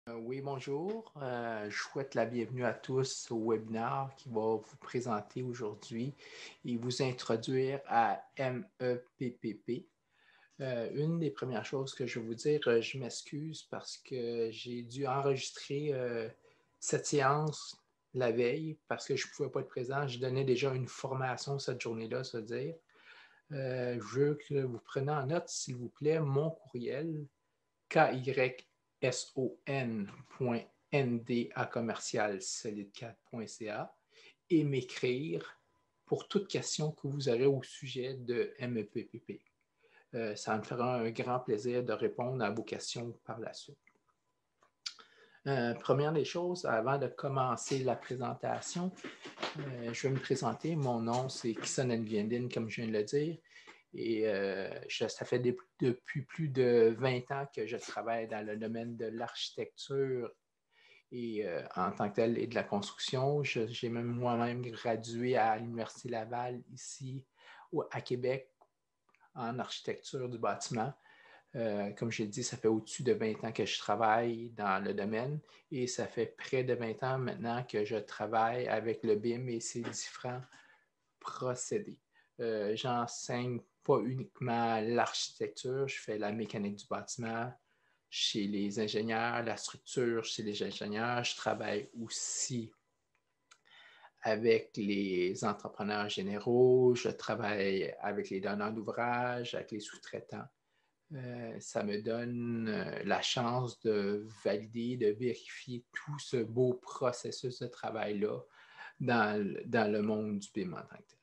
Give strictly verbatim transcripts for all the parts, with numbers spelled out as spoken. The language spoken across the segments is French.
Euh, Oui, bonjour. Euh, je souhaite la bienvenue à tous au webinaire qui va vous présenter aujourd'hui et vous introduire à M E P P P. Euh, une des premières choses que je vais vous dire, euh, je m'excuse parce que j'ai dû enregistrer euh, cette séance la veille parce que je ne pouvais pas être présent. Je donnais déjà une formation cette journée-là, se dire. Euh, je veux que vous preniez en note, s'il vous plaît, mon courriel kyson.nd à commercial solide quatre point c a et m'écrire pour toute question que vous aurez au sujet de M E P P P. Euh, ça me fera un grand plaisir de répondre à vos questions par la suite. Euh, première des choses, avant de commencer la présentation, euh, je vais me présenter. Mon nom, c'est Kison Nguyen, comme je viens de le dire. Et euh, je, ça fait des, depuis plus de vingt ans que je travaille dans le domaine de l'architecture et euh, en tant que tel et de la construction. J'ai même moi-même gradué à l'Université Laval ici au, à Québec en architecture du bâtiment. Euh, comme je l'ai dit, ça fait au-dessus de vingt ans que je travaille dans le domaine et ça fait près de vingt ans maintenant que je travaille avec le B I M et ses différents procédés. Euh, J'enseigne pas uniquement l'architecture, je fais la mécanique du bâtiment chez les ingénieurs, la structure chez les ingénieurs. Je travaille aussi avec les entrepreneurs généraux, je travaille avec les donneurs d'ouvrages, avec les sous-traitants. Euh, ça me donne euh, la chance de valider, de vérifier tout ce beau processus de travail-là dans, dans le monde du B I M en tant que tel.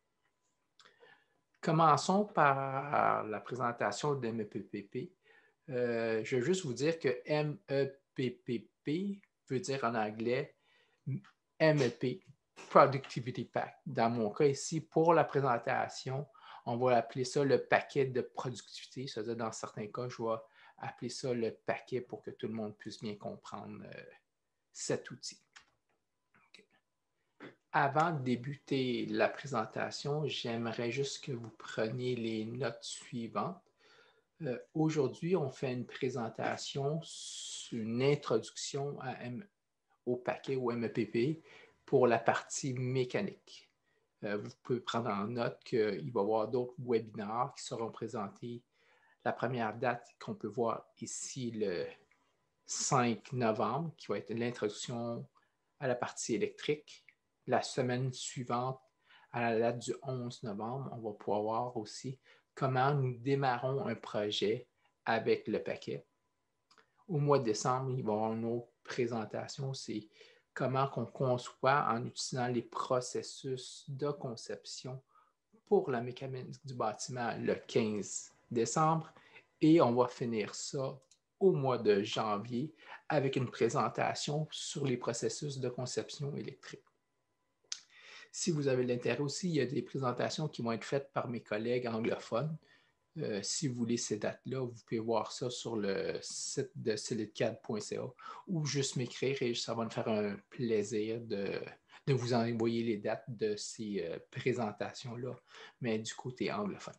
Commençons par la présentation de M E P P P. Euh, je vais juste vous dire que M E P P P veut dire en anglais M E P, Productivity Pack. Dans mon cas ici, pour la présentation, on va appeler ça le paquet de productivité. C'est-à-dire, dans certains cas, je vais appeler ça le paquet pour que tout le monde puisse bien comprendre euh, cet outil. Okay. Avant de débuter la présentation, j'aimerais juste que vous preniez les notes suivantes. Euh, Aujourd'hui, on fait une présentation, une introduction à M au paquet ou M E P P pour la partie mécanique. Euh, vous pouvez prendre en note qu'il va y avoir d'autres webinaires qui seront présentés. La première date qu'on peut voir ici, le cinq novembre, qui va être l'introduction à la partie électrique. La semaine suivante, à la date du onze novembre, on va pouvoir voir aussi comment nous démarrons un projet avec le paquet. Au mois de décembre, il va y avoir une autre présentation, c'est comment on conçoit en utilisant les processus de conception pour la mécanique du bâtiment le quinze décembre. Et on va finir ça au mois de janvier avec une présentation sur les processus de conception électrique. Si vous avez l'intérêt aussi, il y a des présentations qui vont être faites par mes collègues anglophones. Euh, si vous voulez ces dates-là, vous pouvez voir ça sur le site de solide quatre point c a ou juste m'écrire et ça va me faire un plaisir de, de vous envoyer les dates de ces euh, présentations-là, mais du côté anglophone.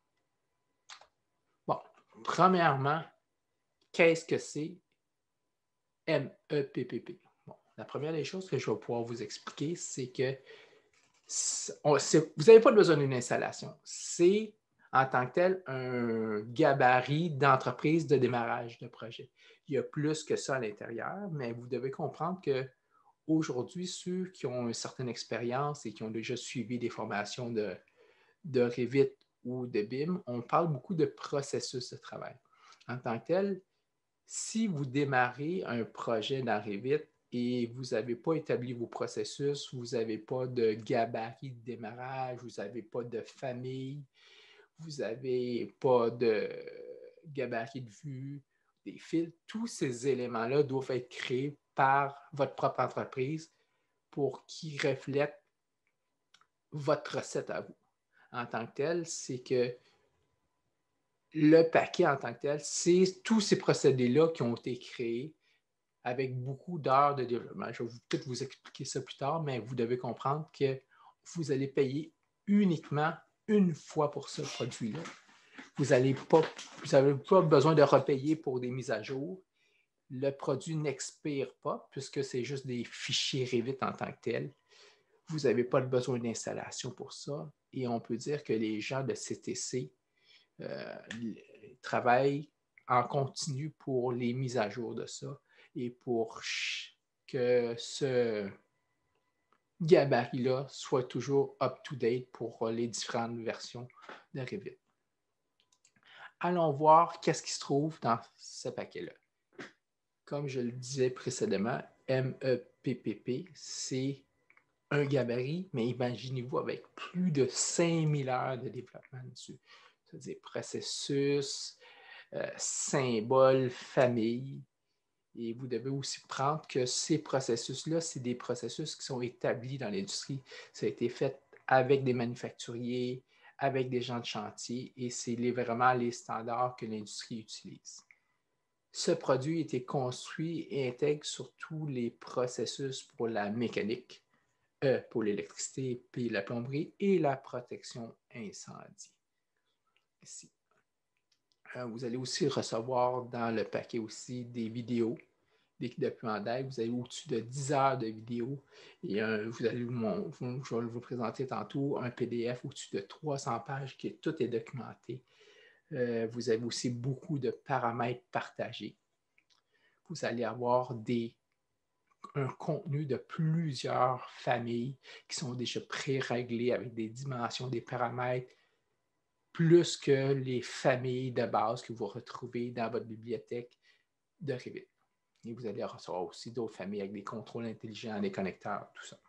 Bon, premièrement, qu'est-ce que c'est M E P P P? Bon, la première des choses que je vais pouvoir vous expliquer, c'est que on, vous n'avez pas besoin d'une installation. C'est en tant que tel un gabarit d'entreprise de démarrage de projet. Il y a plus que ça à l'intérieur, mais vous devez comprendre qu'aujourd'hui, ceux qui ont une certaine expérience et qui ont déjà suivi des formations de, de Revit ou de B I M, on parle beaucoup de processus de travail. En tant que tel, si vous démarrez un projet dans Revit et vous n'avez pas établi vos processus, vous n'avez pas de gabarit de démarrage, vous n'avez pas de famille, vous n'avez pas de gabarit de vue, des fils, tous ces éléments-là doivent être créés par votre propre entreprise pour qu'ils reflètent votre recette à vous. En tant que tel, c'est que le paquet en tant que tel, c'est tous ces procédés-là qui ont été créés avec beaucoup d'heures de développement. Je vais peut-être vous expliquer ça plus tard, mais vous devez comprendre que vous allez payer uniquement une fois pour ce produit-là. Vous n'avez pas, vous pas besoin de repayer pour des mises à jour. Le produit n'expire pas puisque c'est juste des fichiers Revit en tant que tels. Vous n'avez pas besoin d'installation pour ça. Et on peut dire que les gens de C T C euh, travaillent en continu pour les mises à jour de ça et pour que ce gabarit-là soit toujours up-to-date pour les différentes versions de Revit. Allons voir qu'est-ce qui se trouve dans ce paquet-là. Comme je le disais précédemment, M E P P P, c'est un gabarit, mais imaginez-vous avec plus de cinq mille heures de développement dessus. C'est-à-dire processus, euh, symboles, famille. Et vous devez aussi prendre que ces processus-là, c'est des processus qui sont établis dans l'industrie. Ça a été fait avec des manufacturiers, avec des gens de chantier, et c'est les, vraiment les standards que l'industrie utilise. Ce produit a été construit et intègre sur tous les processus pour la mécanique, euh, pour l'électricité, puis la plomberie et la protection incendie. Ici. Euh, vous allez aussi recevoir dans le paquet aussi des vidéos, des documents d'aide. Vous avez au-dessus de dix heures de vidéos et euh, vous allez vous, vous, je vais vous présenter tantôt un P D F au-dessus de trois cents pages qui est tout est documenté. Euh, vous avez aussi beaucoup de paramètres partagés. Vous allez avoir des, un contenu de plusieurs familles qui sont déjà pré-réglés avec des dimensions, des paramètres, plus que les familles de base que vous retrouvez dans votre bibliothèque de Revit. Et vous allez recevoir aussi d'autres familles avec des contrôles intelligents, des connecteurs, tout ça.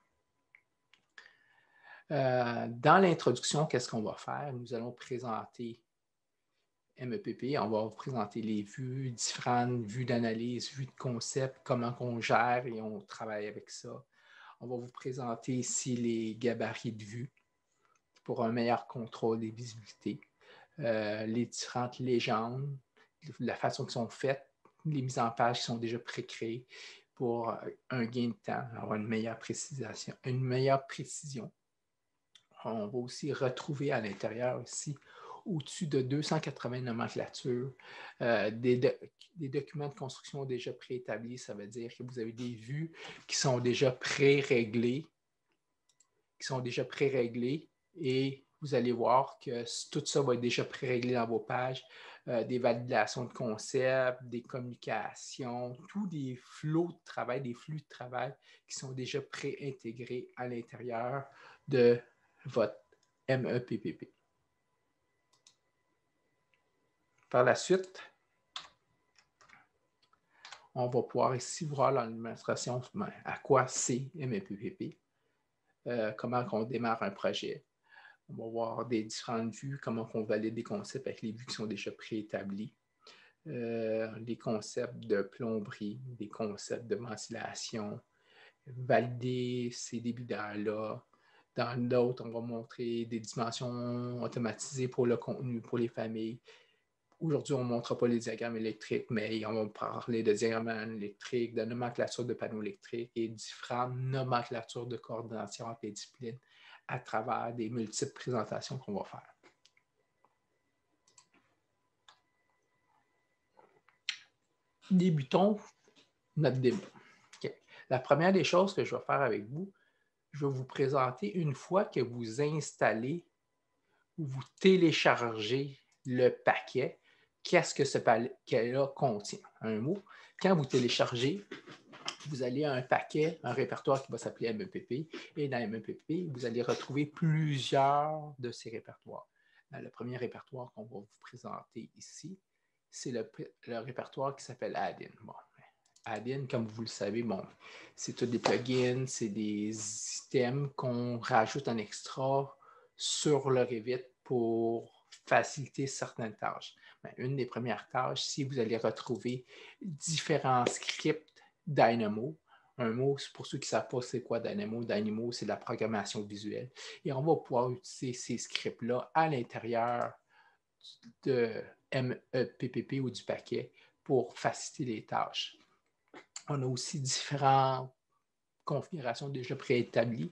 Euh, dans l'introduction, qu'est-ce qu'on va faire? Nous allons présenter M E P P, on va vous présenter les vues, différentes vues d'analyse, vues de concept, comment on gère et on travaille avec ça. On va vous présenter ici les gabarits de vue pour un meilleur contrôle des visibilités, euh, les différentes légendes, la façon qu'ils sont faites, les mises en page qui sont déjà pré-créées pour un gain de temps, avoir une meilleure précision, une meilleure précision. On va aussi retrouver à l'intérieur ici au-dessus de deux cent quatre-vingts nomenclatures, euh, des, do des documents de construction déjà préétablis. Ça veut dire que vous avez des vues qui sont déjà pré-réglées, qui sont déjà pré-réglées et vous allez voir que tout ça va être déjà pré-réglé dans vos pages, euh, des validations de concepts, des communications, tous des flots de travail, des flux de travail qui sont déjà pré-intégrés à l'intérieur de votre M E P P P. Par la suite, on va pouvoir ici voir l'administration, à quoi c'est M E P P P, euh, comment on démarre un projet. On va voir des différentes vues, comment on valide des concepts avec les vues qui sont déjà préétablis, euh, des concepts de plomberie, des concepts de ventilation, valider ces débits-là. Dans d'autres, on va montrer des dimensions automatisées pour le contenu, pour les familles. Aujourd'hui, on ne montre pas les diagrammes électriques, mais on va parler de diagrammes électriques, de nomenclature de panneaux électriques et différentes nomenclatures de coordination entre les disciplines à travers des multiples présentations qu'on va faire. Débutons notre démo. Okay. La première des choses que je vais faire avec vous, je vais vous présenter une fois que vous installez ou vous téléchargez le paquet, qu'est-ce que ce paquet-là contient? Un mot. Quand vous téléchargez, vous allez à un paquet, un répertoire qui va s'appeler M E P P. Et dans M E P P, vous allez retrouver plusieurs de ces répertoires. Dans le premier répertoire qu'on va vous présenter ici, c'est le, le répertoire qui s'appelle Add-in. Bon, Add-in, comme vous le savez, bon, c'est tous des plugins, c'est des items qu'on rajoute en extra sur le Revit pour faciliter certaines tâches. Mais une des premières tâches, si vous allez retrouver différents scripts Dynamo. Un mot, pour ceux qui ne savent pas c'est quoi Dynamo, Dynamo, c'est de la programmation visuelle. Et on va pouvoir utiliser ces scripts-là à l'intérieur de M E P P P ou du paquet pour faciliter les tâches. On a aussi différentes configurations déjà préétablies.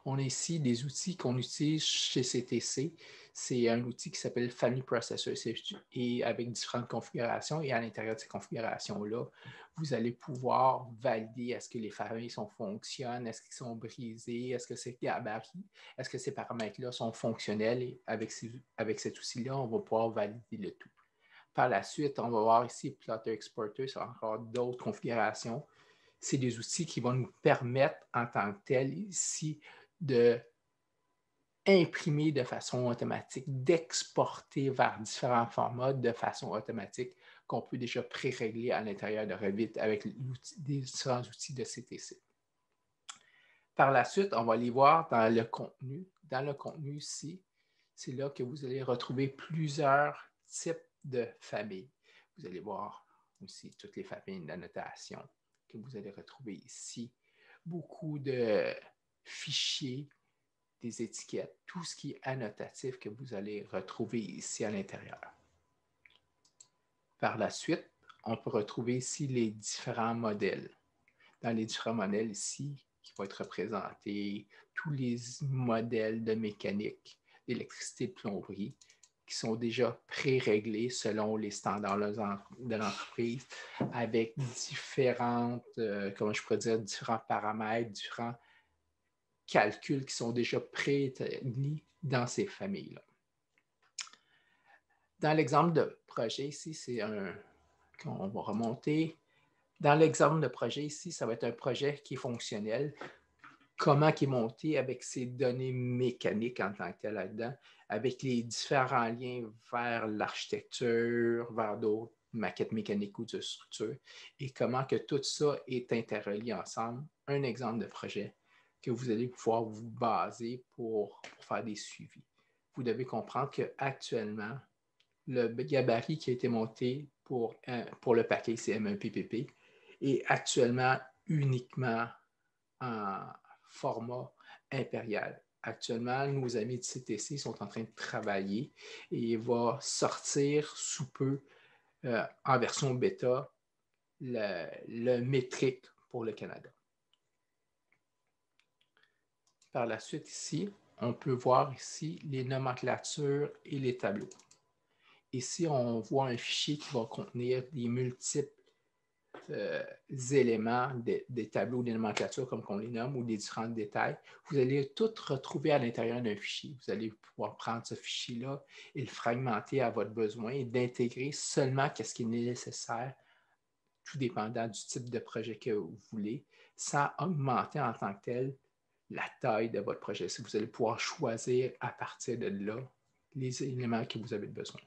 On a ici des outils qu'on utilise chez C T C. C'est un outil qui s'appelle Family Processor et avec différentes configurations. Et à l'intérieur de ces configurations-là, vous allez pouvoir valider est-ce que les familles sont, fonctionnent, est-ce qu'ils sont brisés, est-ce que c'est gabarit, est-ce que ces paramètres-là sont fonctionnels. Et avec, ces, avec cet outil-là, on va pouvoir valider le tout. Par la suite, on va voir ici Plotter Exporter, c'est encore d'autres configurations. C'est des outils qui vont nous permettre en tant que tel ici de imprimer de façon automatique, d'exporter vers différents formats de façon automatique qu'on peut déjà pré-régler à l'intérieur de Revit avec des différents outils de C T C. Par la suite, on va aller voir dans le contenu. Dans le contenu ici, c'est là que vous allez retrouver plusieurs types de familles. Vous allez voir aussi toutes les familles d'annotation que vous allez retrouver ici. Beaucoup de fichiers, des étiquettes, tout ce qui est annotatif que vous allez retrouver ici à l'intérieur. Par la suite, on peut retrouver ici les différents modèles. Dans les différents modèles ici, qui vont être représentés, tous les modèles de mécanique, d'électricité, de plomberie, qui sont déjà pré-réglés selon les standards de l'entreprise, avec différentes, euh, comment je pourrais dire, différents paramètres, différents calculs qui sont déjà préétablis dans ces familles-là. Dans l'exemple de projet ici, c'est un qu'on va remonter. Dans l'exemple de projet ici, ça va être un projet qui est fonctionnel. Comment il est monté avec ses données mécaniques en tant que tel là-dedans, avec les différents liens vers l'architecture, vers d'autres maquettes mécaniques ou de structure, et comment que tout ça est interrelié ensemble. Un exemple de projet que vous allez pouvoir vous baser pour, pour faire des suivis. Vous devez comprendre qu'actuellement, le gabarit qui a été monté pour, pour le paquet C M un P P P est actuellement uniquement en format impérial. Actuellement, nos amis de C T C sont en train de travailler et il va sortir sous peu euh, en version bêta le, le métrique pour le Canada. Par la suite, ici, on peut voir ici les nomenclatures et les tableaux. Ici, on voit un fichier qui va contenir des multiples euh, éléments, des, des tableaux, des nomenclatures, comme on les nomme, ou des différents détails. Vous allez tout retrouver à l'intérieur d'un fichier. Vous allez pouvoir prendre ce fichier-là et le fragmenter à votre besoin et d'intégrer seulement ce qui est nécessaire, tout dépendant du type de projet que vous voulez, sans augmenter en tant que tel la taille de votre projet. Si vous allez pouvoir choisir à partir de là les éléments que vous avez besoin.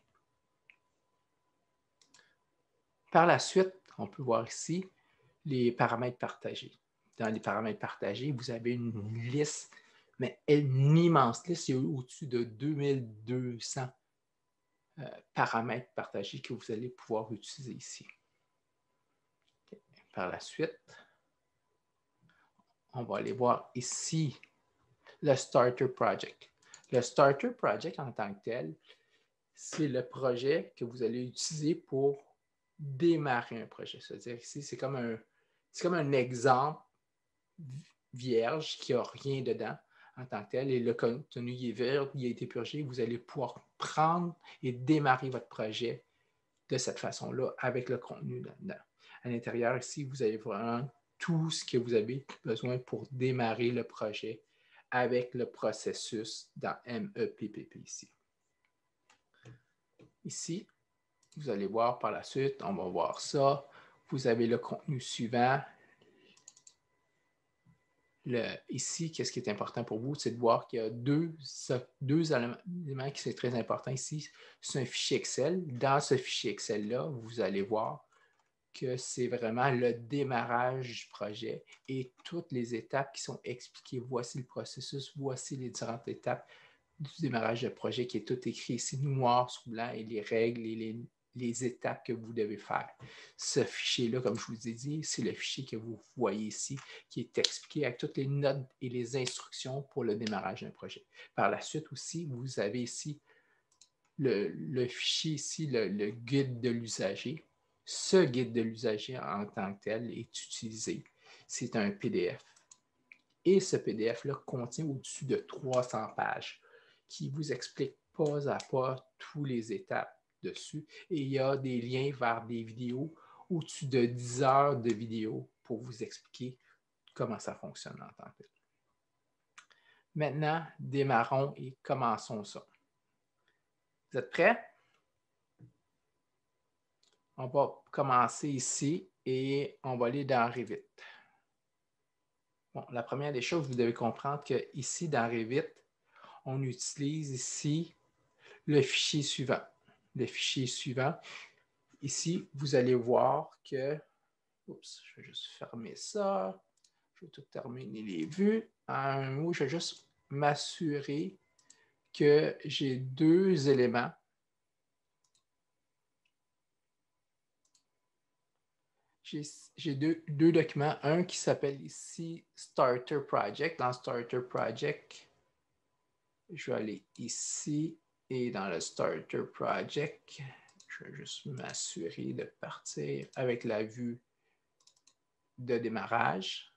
Par la suite, on peut voir ici les paramètres partagés. Dans les paramètres partagés, vous avez une liste, mais une immense liste, il y a au-dessus de deux mille deux cents euh, paramètres partagés que vous allez pouvoir utiliser ici. Okay. Par la suite, on va aller voir ici le Starter Project. Le Starter Project en tant que tel, c'est le projet que vous allez utiliser pour démarrer un projet. C'est-à-dire ici, c'est comme un, c'est comme un exemple vierge qui n'a rien dedans en tant que tel, et le contenu est vert, il a été purgé, vous allez pouvoir prendre et démarrer votre projet de cette façon-là avec le contenu là-dedans. À l'intérieur, ici, vous avez vraiment tout ce que vous avez besoin pour démarrer le projet avec le processus dans M E P P P ici. Ici, vous allez voir par la suite, on va voir ça. Vous avez le contenu suivant. Le, ici, qu'est-ce qui est important pour vous? C'est de voir qu'il y a deux, deux éléments qui sont très importants ici. C'est un fichier Excel. Dans ce fichier Excel-là, vous allez voir que c'est vraiment le démarrage du projet et toutes les étapes qui sont expliquées. Voici le processus, voici les différentes étapes du démarrage de projet qui est tout écrit ici, noir sur blanc, et les règles et les, les étapes que vous devez faire. Ce fichier-là, comme je vous ai dit, c'est le fichier que vous voyez ici, qui est expliqué avec toutes les notes et les instructions pour le démarrage d'un projet. Par la suite aussi, vous avez ici le, le fichier ici, le, le guide de l'usager. Ce guide de l'usager en tant que tel est utilisé. C'est un P D F Et ce P D F-là contient au-dessus de trois cents pages qui vous explique pas à pas toutes les étapes dessus. Et il y a des liens vers des vidéos, au-dessus de dix heures de vidéos pour vous expliquer comment ça fonctionne en tant que tel. Maintenant, démarrons et commençons ça. Vous êtes prêts? On va commencer ici et on va aller dans Revit. Bon, la première des choses, vous devez comprendre qu'ici, dans Revit, on utilise ici le fichier suivant. Le fichier suivant. Ici, vous allez voir que... Oups, je vais juste fermer ça. Je vais tout terminer les vues. En un mot, je vais juste m'assurer que j'ai deux éléments. J'ai deux, deux documents. Un qui s'appelle ici Starter Project. Dans Starter Project, je vais aller ici et dans le Starter Project, je vais juste m'assurer de partir avec la vue de démarrage.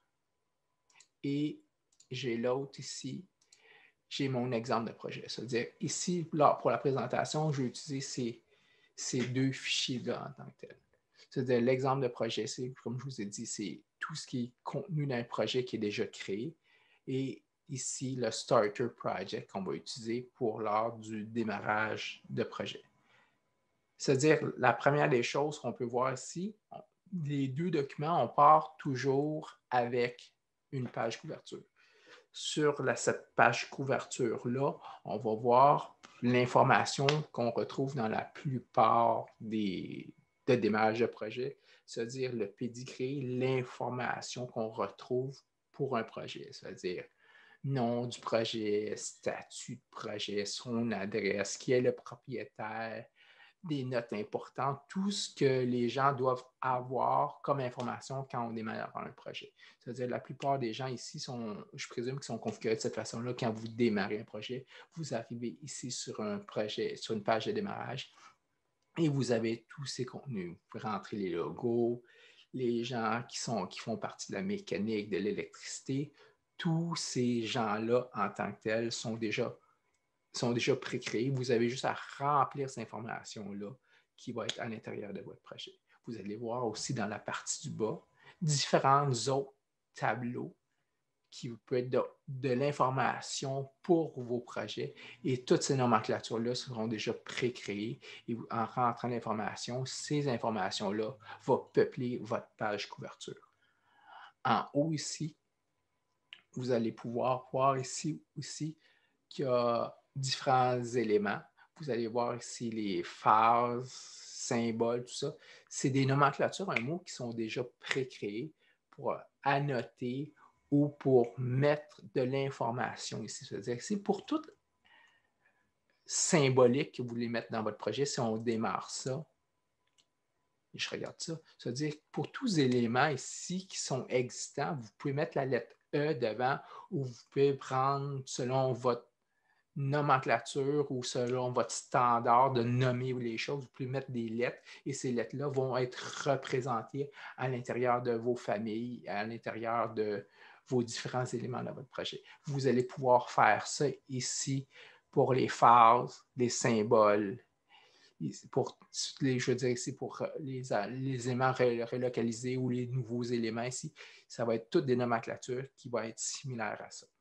Et j'ai l'autre ici. J'ai mon exemple de projet. C'est-à-dire ici, là, pour la présentation, je vais utiliser ces, ces deux fichiers-là en tant que tel. C'est-à-dire l'exemple de projet, c'est, comme je vous ai dit, c'est tout ce qui est contenu d'un projet qui est déjà créé. Et ici, le Starter Project qu'on va utiliser pour lors du démarrage de projet. C'est-à-dire, la première des choses qu'on peut voir ici, on, les deux documents, on part toujours avec une page couverture. Sur la, cette page couverture-là, on va voir l'information qu'on retrouve dans la plupart des, des démarrages de projet, c'est-à-dire le pédigré, l'information qu'on retrouve pour un projet, c'est-à-dire nom du projet, statut de projet, son adresse, qui est le propriétaire, des notes importantes, tout ce que les gens doivent avoir comme information quand on démarre un projet. C'est-à-dire la plupart des gens ici sont, je présume, qui sont configurés de cette façon-là. Quand vous démarrez un projet, vous arrivez ici sur un projet, sur une page de démarrage et vous avez tous ces contenus. Vous pouvez rentrer les logos, les gens qui, sont, qui font partie de la mécanique, de l'électricité. Tous ces gens-là, en tant que tels, sont déjà sont déjà pré-créés. Vous avez juste à remplir cette information-là qui va être à l'intérieur de votre projet. Vous allez voir aussi dans la partie du bas différents autres tableaux qui peuvent être de, de l'information pour vos projets. Et toutes ces nomenclatures-là seront déjà pré-créées. Et en rentrant l'information, ces informations-là vont peupler votre page couverture. En haut ici, vous allez pouvoir voir ici aussi qu'il y a différents éléments. Vous allez voir ici les phases, symboles, tout ça. C'est des nomenclatures, un mot qui sont déjà pré-créés pour annoter ou pour mettre de l'information ici. C'est-à-dire que c'est pour tout symbolique que vous voulez mettre dans votre projet. Si on démarre ça, et je regarde ça, c'est-à-dire que pour tous les éléments ici qui sont existants, vous pouvez mettre la lettre E devant ou vous pouvez prendre selon votre nomenclature ou selon votre standard de nommer les choses, vous pouvez mettre des lettres et ces lettres-là vont être représentées à l'intérieur de vos familles, à l'intérieur de vos différents éléments de votre projet. Vous allez pouvoir faire ça ici pour les phases, les symboles, pour les, je veux dire ici pour les, les éléments relocalisés ou les nouveaux éléments ici. Ça va être toutes des nomenclatures qui vont être similaires à ça.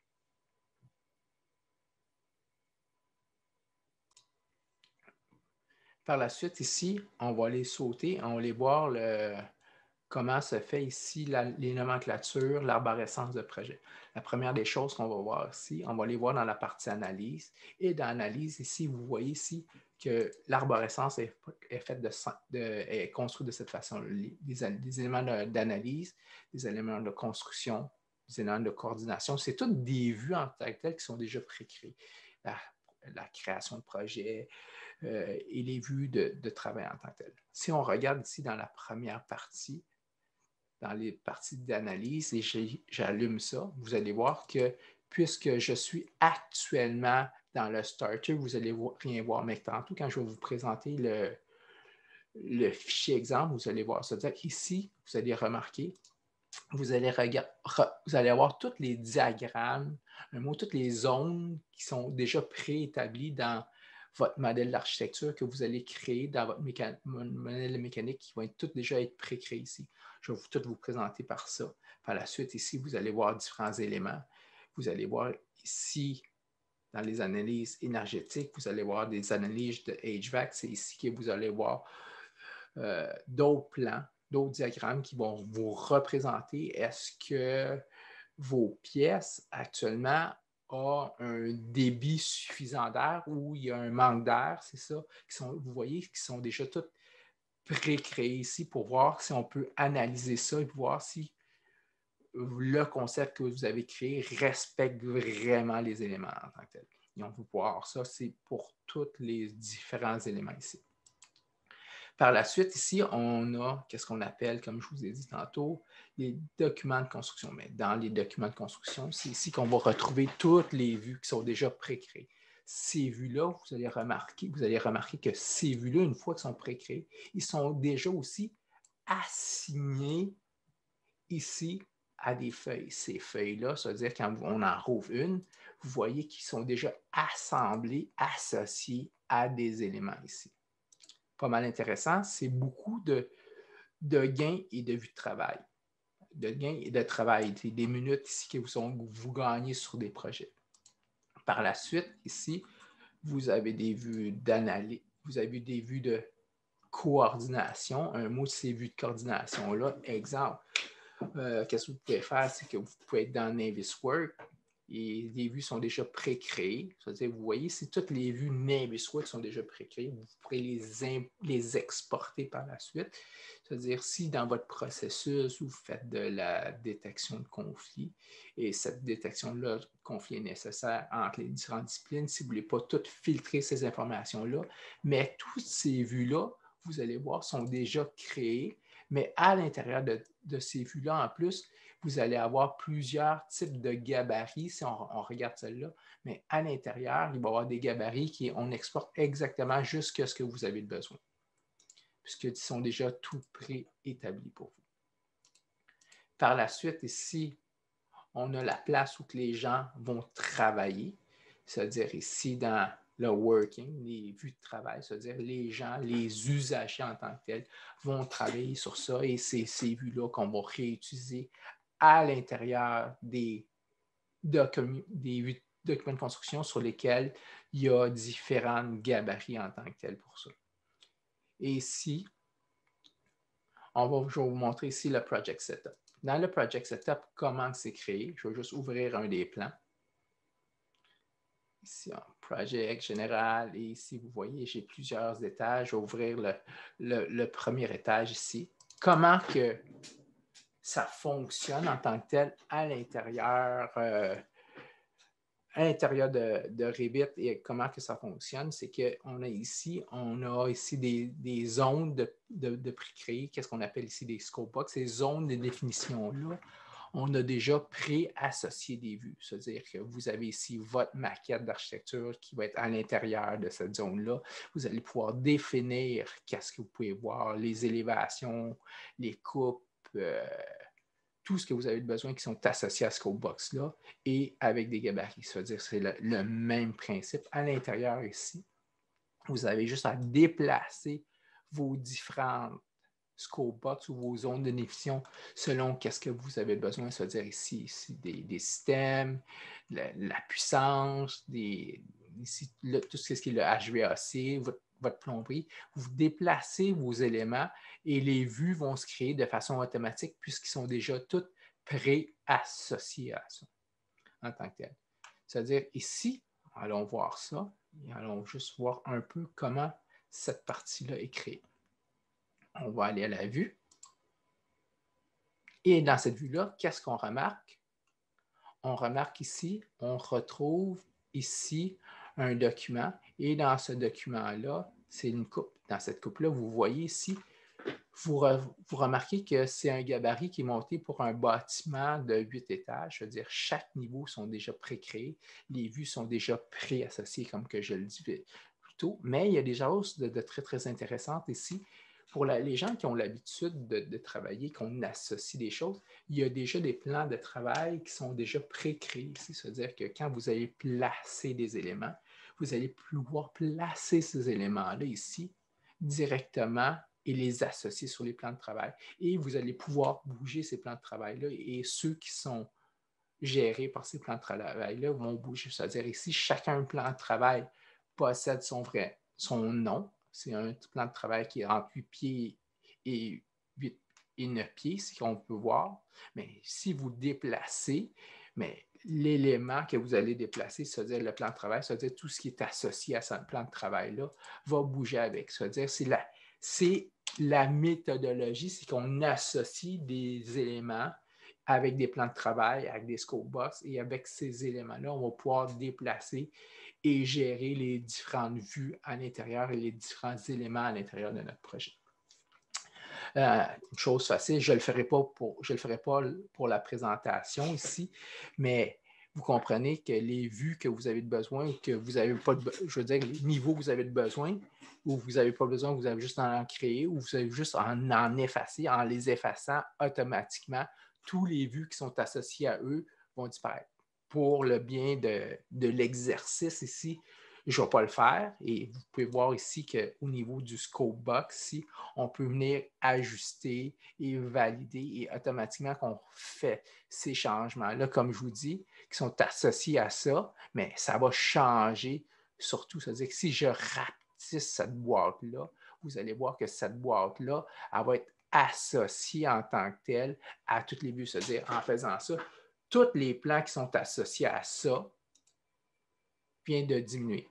Par la suite, ici, on va aller sauter, on va aller voir le, comment se fait ici la, les nomenclatures, l'arborescence de projet. La première des choses qu'on va voir ici, on va aller voir dans la partie analyse. Et dans l'analyse, ici, vous voyez ici que l'arborescence est, est, faite de, de, est construite de cette façon. Les, des, des éléments d'analyse, des éléments de construction, des éléments de coordination, c'est toutes des vues en tant que telles qui sont déjà pré-créées. La, la création de projet, Euh, et les vues de, de travail en tant que tel. Si on regarde ici dans la première partie, dans les parties d'analyse, et j'allume ça, vous allez voir que puisque je suis actuellement dans le Starter, vous allez rien voir. Mais tantôt, quand je vais vous présenter le, le fichier exemple, vous allez voir ça. Ici, vous allez remarquer vous allez, vous allez avoir tous les diagrammes, un mot, toutes les zones qui sont déjà préétablies dans votre modèle d'architecture que vous allez créer dans votre modèle de mécanique qui vont être toutes déjà être pré-créés ici. Je vais vous, tout vous présenter par ça. Par la suite, ici, vous allez voir différents éléments. Vous allez voir ici, dans les analyses énergétiques, vous allez voir des analyses de H V A C. C'est ici que vous allez voir euh, d'autres plans, d'autres diagrammes qui vont vous représenter est-ce que vos pièces actuellement ont un débit suffisant d'air ou il y a un manque d'air, c'est ça, qui sont, vous voyez, qui sont déjà toutes pré-créées ici pour voir si on peut analyser ça et voir si le concept que vous avez créé respecte vraiment les éléments en tant que tel. Et on va voir ça, c'est pour tous les différents éléments ici. Par la suite, ici, on a, qu'est-ce qu'on appelle, comme je vous ai dit tantôt, les documents de construction. Mais dans les documents de construction, c'est ici qu'on va retrouver toutes les vues qui sont déjà pré-créées. Ces vues-là, vous allez remarquer, vous allez remarquer que ces vues-là, une fois qu'elles sont pré-créées, ils sont déjà aussi assignés ici à des feuilles. Ces feuilles-là, ça veut dire quand on en rouvre une, vous voyez qu'ils sont déjà assemblés, associés à des éléments ici. Pas mal intéressant, c'est beaucoup de, de gains et de vues de travail. De gains et de travail, c'est des minutes ici que vous, sont, vous gagnez sur des projets. Par la suite, ici, vous avez des vues d'analyse, vous avez des vues de coordination. Un mot de ces vues de coordination-là, exemple, euh, qu'est-ce que vous pouvez faire, c'est que vous pouvez être dans Navisworks et les vues sont déjà pré-créées. C'est-à-dire, vous voyez, c'est toutes les vues Navisworks sont déjà pré-créées. Vous pourrez les, les exporter par la suite. C'est-à-dire, si dans votre processus, vous faites de la détection de conflits et cette détection-là de conflit est nécessaire entre les différentes disciplines, si vous ne voulez pas toutes filtrer ces informations-là, mais toutes ces vues-là, vous allez voir, sont déjà créées, mais à l'intérieur de, de ces vues-là, en plus, vous allez avoir plusieurs types de gabarits, si on, on regarde celle-là, mais à l'intérieur, il va y avoir des gabarits qui on exporte exactement jusqu'à ce que vous avez besoin, puisqu'ils sont déjà tout préétablis pour vous. Par la suite, ici, on a la place où que les gens vont travailler, c'est-à-dire ici dans le working, les vues de travail, c'est-à-dire les gens, les usagers en tant que tels vont travailler sur ça et c'est ces vues-là qu'on va réutiliser à l'intérieur des, docu des documents de construction sur lesquels il y a différents gabarits en tant que tels pour ça. Et ici, on va, je vais vous montrer ici le Project Setup. Dans le Project Setup, comment c'est créé? Je vais juste ouvrir un des plans. Ici, en Project général, et ici, vous voyez, j'ai plusieurs étages. Je vais ouvrir le, le, le premier étage ici. Comment que ça fonctionne en tant que tel à l'intérieur euh, à l'intérieur de, de Revit et comment que ça fonctionne, c'est qu'on a ici, on a ici des, des zones de, de, de pré-créées, qu'est-ce qu'on appelle ici des scope box. Ces zones de définition-là, on a déjà pré-associé des vues. C'est-à-dire que vous avez ici votre maquette d'architecture qui va être à l'intérieur de cette zone-là. Vous allez pouvoir définir qu'est-ce que vous pouvez voir, les élévations, les coupes, euh, tout ce que vous avez besoin qui sont associés à ce scope box-là et avec des gabarits. C'est-à-dire que c'est le, le même principe. À l'intérieur ici, vous avez juste à déplacer vos différentes scope box ou vos zones de définition selon qu'est-ce que vous avez besoin. C'est-à-dire ici, ici des, des systèmes, la, la puissance, des, ici, le, tout ce qui est le H V A C, votre, votre plomberie. Vous déplacez vos éléments et les vues vont se créer de façon automatique puisqu'ils sont déjà toutes pré-associés à ça en tant que tel. C'est-à-dire ici, allons voir ça et allons juste voir un peu comment cette partie-là est créée. On va aller à la vue. Et dans cette vue-là, qu'est-ce qu'on remarque? On remarque ici, on retrouve ici un document. Et dans ce document-là, c'est une coupe. Dans cette coupe-là, vous voyez ici, vous, re, vous remarquez que c'est un gabarit qui est monté pour un bâtiment de huit étages. Je veux dire, chaque niveau sont déjà pré-créés. Les vues sont déjà pré-associées, comme que je le disais plus tôt. Mais il y a des choses de, de très, très intéressantes ici. pour la, les gens qui ont l'habitude de, de travailler, qu'on associe des choses, il y a déjà des plans de travail qui sont déjà pré-créés ici. C'est-à-dire que quand vous allez placer des éléments, vous allez pouvoir placer ces éléments-là ici directement et les associer sur les plans de travail. Et vous allez pouvoir bouger ces plans de travail-là et ceux qui sont gérés par ces plans de travail-là vont bouger. C'est-à-dire ici, chacun plan de travail possède son vrai, son nom. C'est un plan de travail qui est entre huit pieds et, huit, et neuf pieds, c'est qu'on peut voir. Mais si vous déplacez, mais l'élément que vous allez déplacer, c'est-à-dire le plan de travail, c'est-à-dire tout ce qui est associé à ce plan de travail-là, va bouger avec. C'est-à-dire c'est la, c'est la méthodologie, c'est qu'on associe des éléments avec des plans de travail, avec des scope box, et avec ces éléments-là, on va pouvoir déplacer et gérer les différentes vues à l'intérieur et les différents éléments à l'intérieur de notre projet. Euh, une chose facile, je ne le ferai pas pour, je le ferai pas pour la présentation ici, mais vous comprenez que les vues que vous avez besoin, que vous n'avez pas, de, je veux dire, les niveaux que vous avez besoin, ou vous n'avez pas besoin, vous avez juste en créer, ou vous avez juste en, en effacer, en les effaçant automatiquement, tous les vues qui sont associées à eux vont disparaître. Pour le bien de, de l'exercice ici, je ne vais pas le faire. Et vous pouvez voir ici qu'au niveau du scope box, ici, on peut venir ajuster et valider et automatiquement qu'on fait ces changements-là, comme je vous dis, qui sont associés à ça, mais ça va changer surtout. C'est-à-dire que si je rapetisse cette boîte-là, vous allez voir que cette boîte-là, elle va être associée en tant que telle à toutes les vues. C'est-à-dire, en faisant ça, tous les plans qui sont associés à ça viennent de diminuer.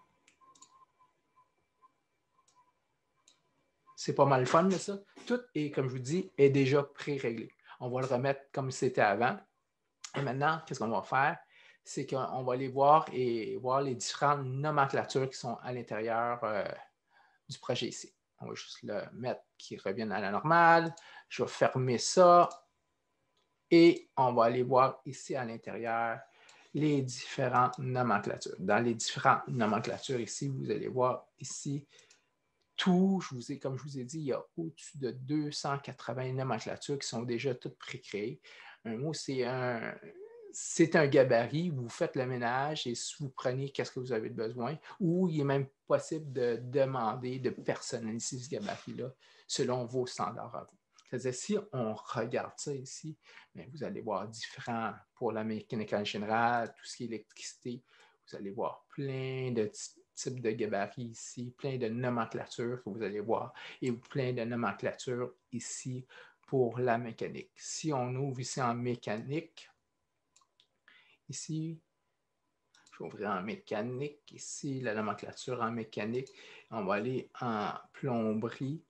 C'est pas mal fun, là, ça. Tout est, comme je vous dis, est déjà pré-réglé. On va le remettre comme c'était avant. Et maintenant, qu'est-ce qu'on va faire? C'est qu'on va aller voir et voir les différentes nomenclatures qui sont à l'intérieur euh, du projet ici. On va juste le mettre qui revienne à la normale. Je vais fermer ça. Et on va aller voir ici à l'intérieur les différentes nomenclatures. Dans les différentes nomenclatures ici, vous allez voir ici tout, je vous ai, comme je vous ai dit, il y a au-dessus de deux cent quatre-vingts nomenclatures qui sont déjà toutes pré-créées. Un mot, c'est un, c'est un gabarit, vous faites le ménage et vous prenez qu'est-ce que vous avez besoin, ou il est même possible de demander de personnaliser ce gabarit-là selon vos standards à vous. C'est-à-dire, si on regarde ça ici, bien, vous allez voir différents pour la mécanique en général, tout ce qui est électricité, vous allez voir plein de types de gabarits ici, plein de nomenclatures que vous allez voir et plein de nomenclatures ici pour la mécanique. Si on ouvre ici en mécanique, ici, je vais ouvrir en mécanique, ici la nomenclature en mécanique, on va aller en plomberie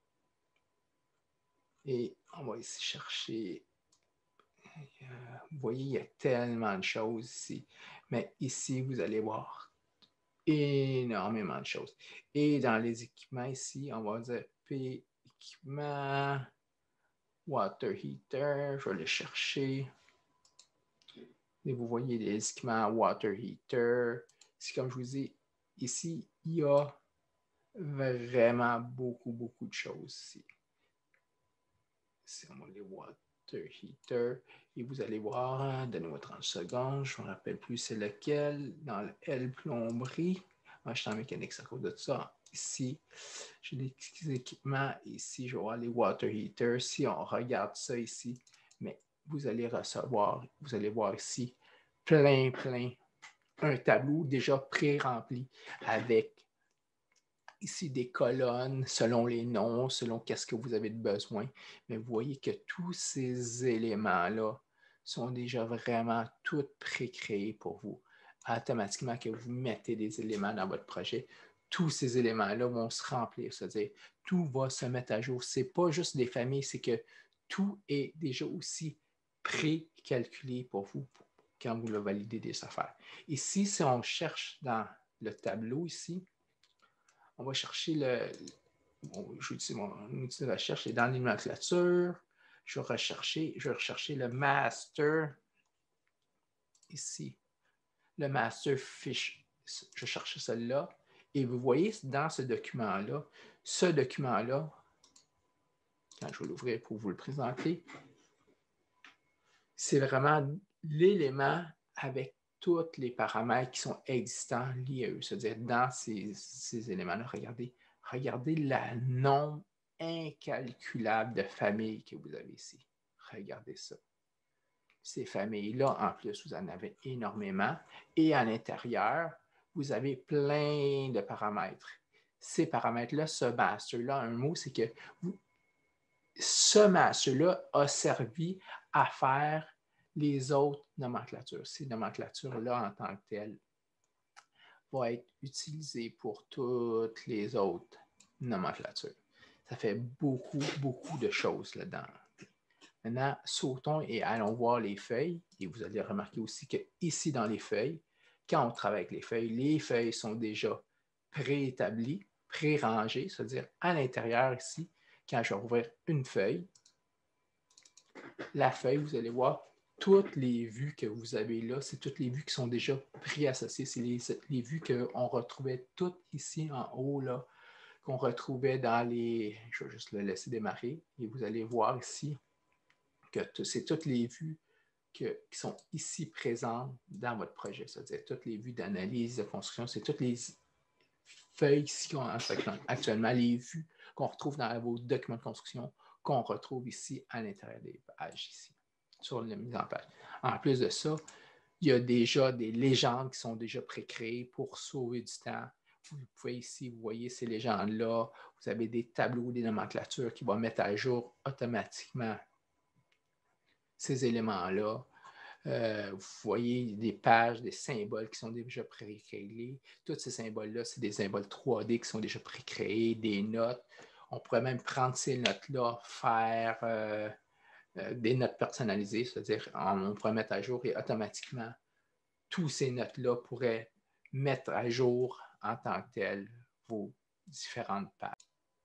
et on va ici chercher. Vous voyez, il y a tellement de choses ici. Mais ici, vous allez voir énormément de choses. Et dans les équipements ici, on va dire P, équipement, water heater, je vais le chercher. Et vous voyez les équipements water heater. C'est comme je vous dis, ici, il y a vraiment beaucoup, beaucoup de choses ici. Ici, on va les water heater. Et vous allez voir, donnez-moi trente secondes, je ne me rappelle plus c'est lequel, dans le L plomberie. Moi, je suis en mécanique, c'est à cause de ça. Ici, j'ai des équipements. Ici, je vais voir les water heaters. Si on regarde ça ici, mais vous allez recevoir, vous allez voir ici, plein, plein, un tableau déjà pré-rempli avec ici des colonnes selon les noms, selon qu'est-ce que vous avez de besoin. Mais vous voyez que tous ces éléments-là sont déjà vraiment tous pré-créés pour vous. Automatiquement que vous mettez des éléments dans votre projet, tous ces éléments-là vont se remplir, c'est-à-dire tout va se mettre à jour. Ce n'est pas juste des familles, c'est que tout est déjà aussi pré-calculé pour vous quand vous le validez des affaires. Ici, si on cherche dans le tableau ici, on va chercher le. Bon, j'utilise mon outil de recherche et dans les nomenclatures, je vais rechercher, je vais rechercher le master ici. Le master fiche. Je cherche celle-là. Et vous voyez dans ce document-là, ce document-là quand je vais l'ouvrir pour vous le présenter, c'est vraiment l'élément avec tous les paramètres qui sont existants liés à eux. C'est-à-dire, dans ces, ces éléments-là, regardez, regardez le nombre incalculable de familles que vous avez ici. Regardez ça. Ces familles-là, en plus, vous en avez énormément. Et à l'intérieur, vous avez plein de paramètres. Ces paramètres-là, ce master-là, un mot, c'est que vous, ce master-là a servi à faire les autres nomenclatures. Ces nomenclatures-là, en tant que telles, vont être utilisées pour toutes les autres nomenclatures. Ça fait beaucoup, beaucoup de choses là-dedans. Maintenant, sautons et allons voir les feuilles. Et vous allez remarquer aussi qu'ici, dans les feuilles, quand on travaille avec les feuilles, les feuilles sont déjà préétablies, pré-rangées, c'est-à-dire à l'intérieur ici, quand je vais ouvrir une feuille, la feuille, vous allez voir toutes les vues que vous avez là, c'est toutes les vues qui sont déjà pré-associées. C'est les, les vues qu'on retrouvait toutes ici en haut, là, qu'on retrouvait dans les... Je vais juste le laisser démarrer. Et vous allez voir ici que c'est toutes les vues que, qui sont ici présentes dans votre projet. C'est-à-dire toutes les vues d'analyse, de construction, c'est toutes les feuilles ici qu'on a actuellement, les vues qu'on retrouve dans vos documents de construction, qu'on retrouve ici à l'intérieur des pages, ici, sur la mise en page. En plus de ça, il y a déjà des légendes qui sont déjà pré-créées pour sauver du temps. Vous pouvez ici, vous voyez ces légendes-là, vous avez des tableaux, des nomenclatures qui vont mettre à jour automatiquement ces éléments-là. Euh, vous voyez des pages, des symboles qui sont déjà pré-créés. Tous ces symboles-là, c'est des symboles trois D qui sont déjà pré-créés, des notes. On pourrait même prendre ces notes-là, faire euh, euh, des notes personnalisées, c'est-à-dire on, on pourrait mettre à jour et automatiquement, tous ces notes-là pourraient mettre à jour en tant que telles vos différentes pages.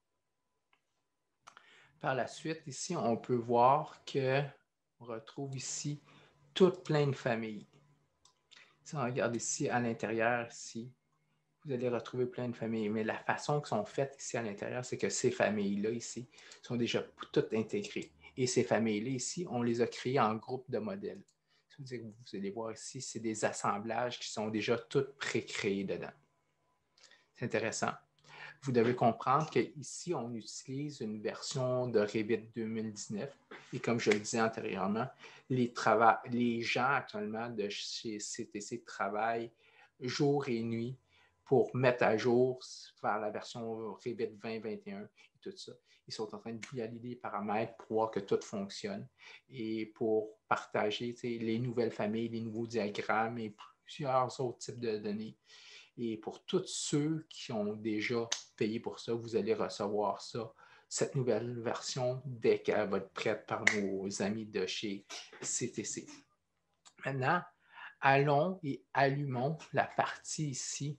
Par la suite, ici, on peut voir que on retrouve ici toutes plein de familles. Si on regarde ici à l'intérieur, ici, vous allez retrouver plein de familles. Mais la façon qu'elles sont faites ici à l'intérieur, c'est que ces familles-là ici sont déjà toutes intégrées. Et ces familles-là ici, on les a créées en groupe de modèles. Vous allez voir ici, c'est des assemblages qui sont déjà toutes pré-créés dedans. C'est intéressant. Vous devez comprendre qu'ici, on utilise une version de Revit deux mille dix-neuf. Et comme je le disais antérieurement, les, les gens actuellement de chez C T C travaillent jour et nuit pour mettre à jour vers la version Revit vingt vingt et un et tout ça. Ils sont en train de valider les paramètres pour voir que tout fonctionne et pour partager les nouvelles familles, les nouveaux diagrammes et plusieurs autres types de données. Et pour tous ceux qui ont déjà payé pour ça, vous allez recevoir ça, cette nouvelle version, dès qu'elle va être prête par nos amis de chez C T C. Maintenant, allons et allumons la partie ici.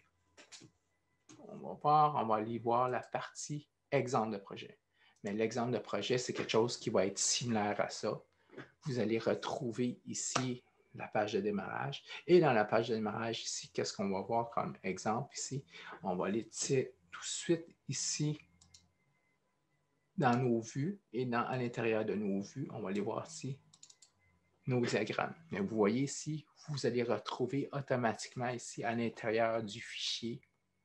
On va voir, on va aller voir la partie exemple de projet. Mais l'exemple de projet, c'est quelque chose qui va être similaire à ça. Vous allez retrouver ici la page de démarrage. Et dans la page de démarrage ici, qu'est-ce qu'on va voir comme exemple ici? On va aller tout de suite ici dans nos vues et dans, à l'intérieur de nos vues, on va aller voir ici nos diagrammes. Mais vous voyez ici, vous allez retrouver automatiquement ici à l'intérieur du fichier,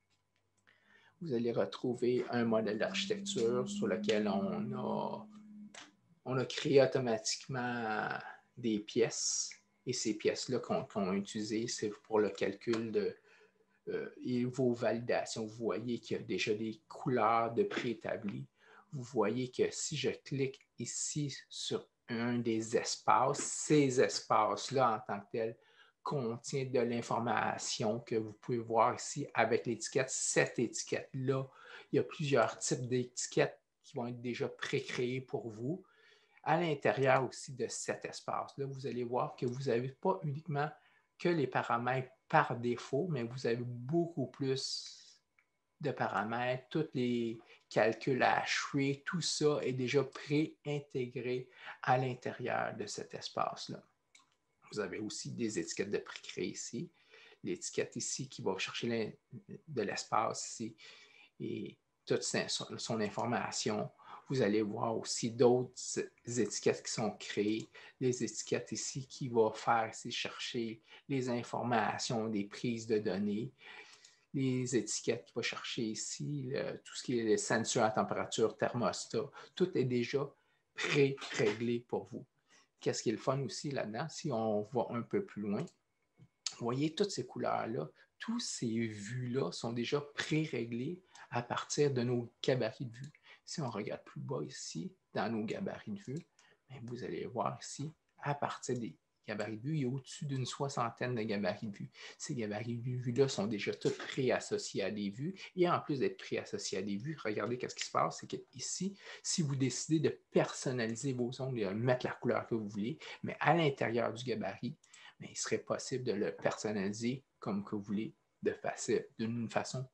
vous allez retrouver un modèle d'architecture sur lequel on a, on a créé automatiquement des pièces. Et ces pièces-là qu'on qu'on a utilisées, c'est pour le calcul de euh, et vos validations. Vous voyez qu'il y a déjà des couleurs de préétablies. Vous voyez que si je clique ici sur un des espaces, ces espaces-là en tant que tels contiennent de l'information que vous pouvez voir ici avec l'étiquette. Cette étiquette-là, il y a plusieurs types d'étiquettes qui vont être déjà pré-créées pour vous. À l'intérieur aussi de cet espace-là, vous allez voir que vous n'avez pas uniquement que les paramètres par défaut, mais vous avez beaucoup plus de paramètres, tous les calculs à hacher, tout ça est déjà pré-intégré à l'intérieur de cet espace-là. Vous avez aussi des étiquettes de pré-créées ici, l'étiquette ici qui va chercher de l'espace ici et toute son information. Vous allez voir aussi d'autres étiquettes qui sont créées. Les étiquettes ici qui vont faire ici chercher les informations des prises de données. Les étiquettes qui vont chercher ici, le, tout ce qui est les sensors à température, thermostat, tout est déjà pré-réglé pour vous. Qu'est-ce qui est le fun aussi là-dedans? Si on va un peu plus loin, vous voyez toutes ces couleurs-là, tous ces vues-là sont déjà pré-réglés à partir de nos gabarits de vue. Si on regarde plus bas ici, dans nos gabarits de vue, bien, vous allez voir ici, à partir des gabarits de vue, il y a au-dessus d'une soixantaine de gabarits de vue. Ces gabarits de vue-là sont déjà tous pré-associés à des vues. Et en plus d'être pré-associés à des vues, regardez ce qui se passe, c'est qu'ici, si vous décidez de personnaliser vos ongles et de mettre la couleur que vous voulez, mais à l'intérieur du gabarit, mais il serait possible de le personnaliser comme que vous voulez, d'une façon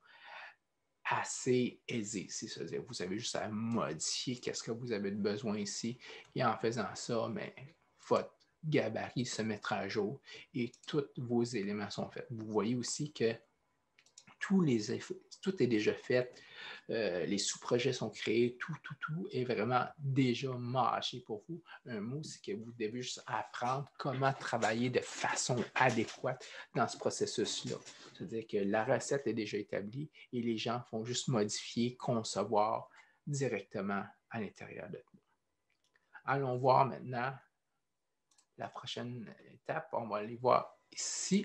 assez aisée. C'est-à-dire, vous avez juste à modifier qu'est-ce que vous avez besoin ici. Et en faisant ça, mais votre gabarit se mettra à jour et tous vos éléments sont faits. Vous voyez aussi que tous les effets, tout est déjà fait. Euh, les sous-projets sont créés, tout, tout, tout est vraiment déjà mâché pour vous. Un mot, c'est que vous devez juste apprendre comment travailler de façon adéquate dans ce processus-là. C'est-à-dire que la recette est déjà établie et les gens font juste modifier, concevoir directement à l'intérieur de nous. Allons voir maintenant la prochaine étape. On va aller voir ici.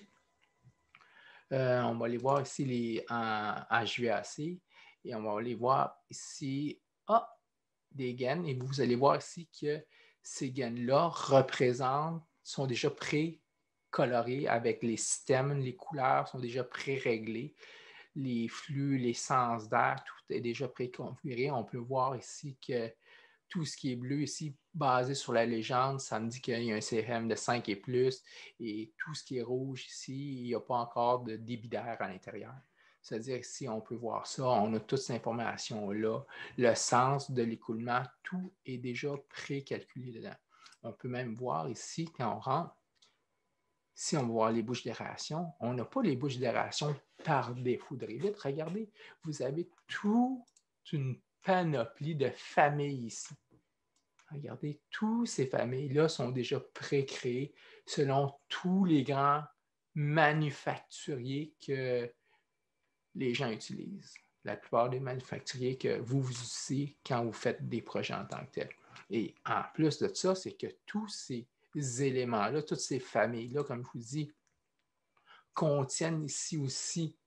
Euh, on va aller voir ici les, en H V A C et on va aller voir ici ah, des gaines et vous allez voir ici que ces gaines-là représentent, sont déjà pré-colorées avec les systèmes, les couleurs sont déjà pré-réglées, les flux, les sens d'air, tout est déjà préconfiguré. On peut voir ici que tout ce qui est bleu ici, basé sur la légende, ça me dit qu'il y a un C R M de cinq et plus. Et tout ce qui est rouge ici, il n'y a pas encore de débit d'air à l'intérieur. C'est-à-dire ici, on peut voir ça, on a toute cette information-là. Le sens de l'écoulement, tout est déjà pré-calculé dedans. On peut même voir ici, quand on rentre, si on va voir les bouches d'aération, on n'a pas les bouches d'aération par défaut de Revit. Regardez, vous avez toute une panoplie de familles ici. Regardez, toutes ces familles-là sont déjà pré-créées selon tous les grands manufacturiers que les gens utilisent. La plupart des manufacturiers que vous vous utilisez quand vous faites des projets en tant que tels. Et en plus de ça, c'est que tous ces éléments-là, toutes ces familles-là, comme je vous dis, contiennent ici aussi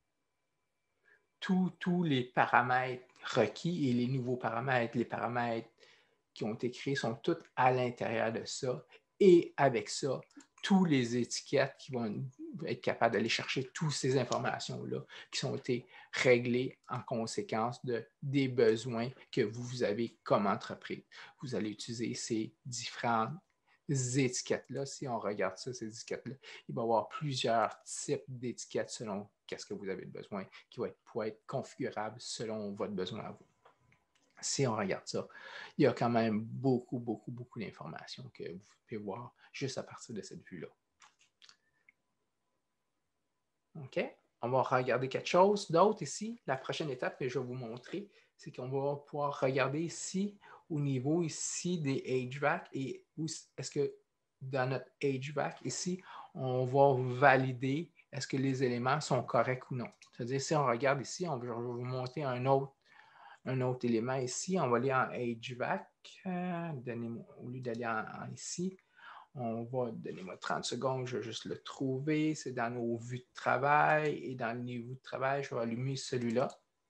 tous, tous les paramètres requis et les nouveaux paramètres, les paramètres qui ont été créés sont tous à l'intérieur de ça. Et avec ça, toutes les étiquettes qui vont être capables d'aller chercher toutes ces informations-là qui ont été réglées en conséquence de, des besoins que vous avez comme entreprise. Vous allez utiliser ces différentes étiquettes-là. Si on regarde ça, ces étiquettes-là, il va y avoir plusieurs types d'étiquettes selon qu'est-ce que vous avez besoin, qui vont être, pouvoir être configurables selon votre besoin à vous. Si on regarde ça, il y a quand même beaucoup, beaucoup, beaucoup d'informations que vous pouvez voir juste à partir de cette vue-là. OK? On va regarder quelque chose d'autre ici. La prochaine étape que je vais vous montrer, c'est qu'on va pouvoir regarder ici, au niveau ici des H V A C, et est-ce que dans notre H V A C ici, on va valider est-ce que les éléments sont corrects ou non. C'est-à-dire, si on regarde ici, on va vous montrer un autre un autre élément ici. On va aller en H V A C. Euh, au lieu d'aller en, en ici, on va, donnez-moi trente secondes, je vais juste le trouver. C'est dans nos vues de travail. Et dans le niveau de travail, je vais allumer celui-là.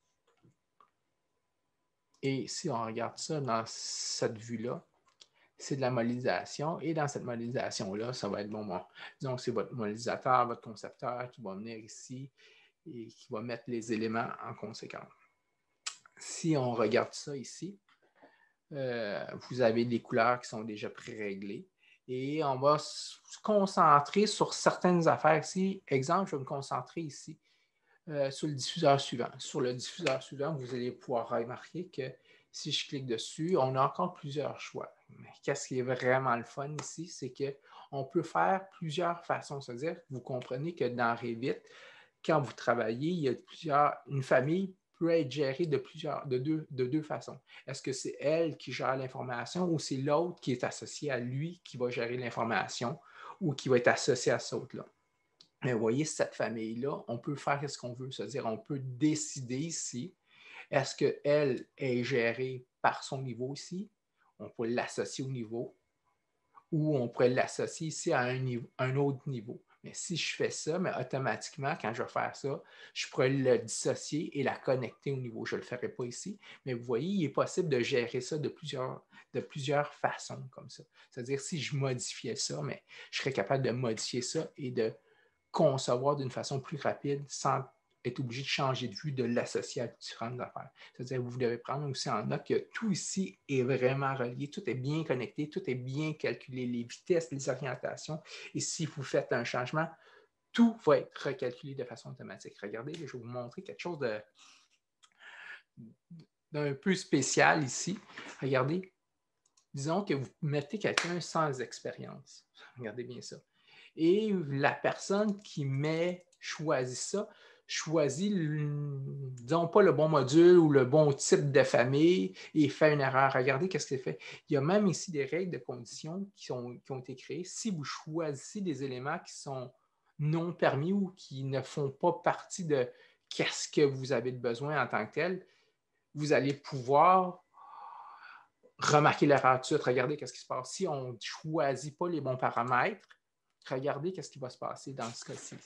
Et si on regarde ça dans cette vue-là, c'est de la modélisation. Et dans cette modélisation-là, ça va être bon, bon. Disons que c'est votre modélisateur, votre concepteur qui va venir ici et qui va mettre les éléments en conséquence. Si on regarde ça ici, euh, vous avez des couleurs qui sont déjà pré-réglées et on va se concentrer sur certaines affaires ici. Exemple, je vais me concentrer ici euh, sur le diffuseur suivant. Sur le diffuseur suivant, vous allez pouvoir remarquer que si je clique dessus, on a encore plusieurs choix. Mais qu'est-ce qui est vraiment le fun ici, c'est qu'on peut faire plusieurs façons. C'est-à-dire, vous comprenez que dans Revit, quand vous travaillez, il y a plusieurs, une famille peut être gérée de, plusieurs, de, deux, de deux façons. Est-ce que c'est elle qui gère l'information ou c'est l'autre qui est associé à lui qui va gérer l'information ou qui va être associé à cet autre-là? Mais vous voyez, cette famille-là, on peut faire ce qu'on veut, c'est-à-dire on peut décider ici, est-ce qu'elle est gérée par son niveau ici? On peut l'associer au niveau ou on pourrait l'associer ici à un, niveau, un autre niveau. Mais si je fais ça, mais automatiquement, quand je vais faire ça, je pourrais le dissocier et la connecter au niveau. Je ne le ferai pas ici, mais vous voyez, il est possible de gérer ça de plusieurs, de plusieurs façons comme ça. C'est-à-dire, si je modifiais ça, mais je serais capable de modifier ça et de concevoir d'une façon plus rapide sans être obligé de changer de vue, de l'associer à différentes affaires. C'est-à-dire que vous devez prendre aussi en note que tout ici est vraiment relié, tout est bien connecté, tout est bien calculé, les vitesses, les orientations. Et si vous faites un changement, tout va être recalculé de façon automatique. Regardez, je vais vous montrer quelque chose de, d'un peu spécial ici. Regardez, disons que vous mettez quelqu'un sans expérience. Regardez bien ça. Et la personne qui met, choisit ça, choisit, disons pas le bon module ou le bon type de famille et fait une erreur. Regardez qu'est-ce qu'il fait. Il y a même ici des règles de conditions qui, sont, qui ont été créées. Si vous choisissez des éléments qui sont non permis ou qui ne font pas partie de qu'est-ce que vous avez de besoin en tant que tel, vous allez pouvoir remarquer l'erreur tout de suite. Regardez qu'est-ce qui se passe. Si on ne choisit pas les bons paramètres, regardez qu'est-ce qui va se passer dans ce cas-ci.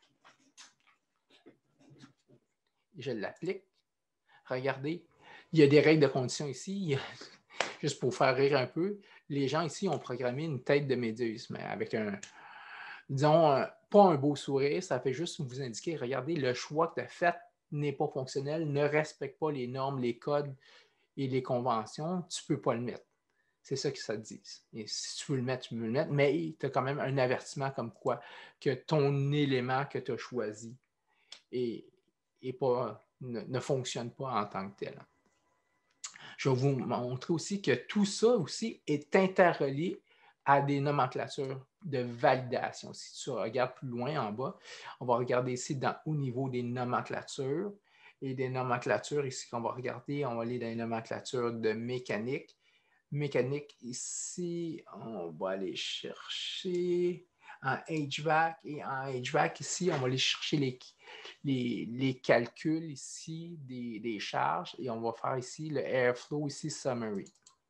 Je l'applique. Regardez, il y a des règles de condition ici. Juste pour faire rire un peu, les gens ici ont programmé une tête de méduse, mais avec un, disons, un, pas un beau sourire, ça fait juste vous indiquer, regardez, le choix que tu as fait n'est pas fonctionnel, ne respecte pas les normes, les codes et les conventions, tu ne peux pas le mettre. C'est ça que ça te dit. Et si tu veux le mettre, tu peux le mettre, mais tu as quand même un avertissement comme quoi que ton élément que tu as choisi est, est pas, ne, ne fonctionne pas en tant que tel. Je vais vous montrer aussi que tout ça aussi est interrelié à des nomenclatures de validation. Si tu regardes plus loin en bas, on va regarder ici dans, au niveau des nomenclatures. Et des nomenclatures ici qu'on va regarder, on va aller dans les nomenclatures de mécanique. Mécanique ici, on va aller chercher en H V A C et en H V A C ici, on va aller chercher les, les, les calculs ici des, des charges et on va faire ici le Airflow ici Summary.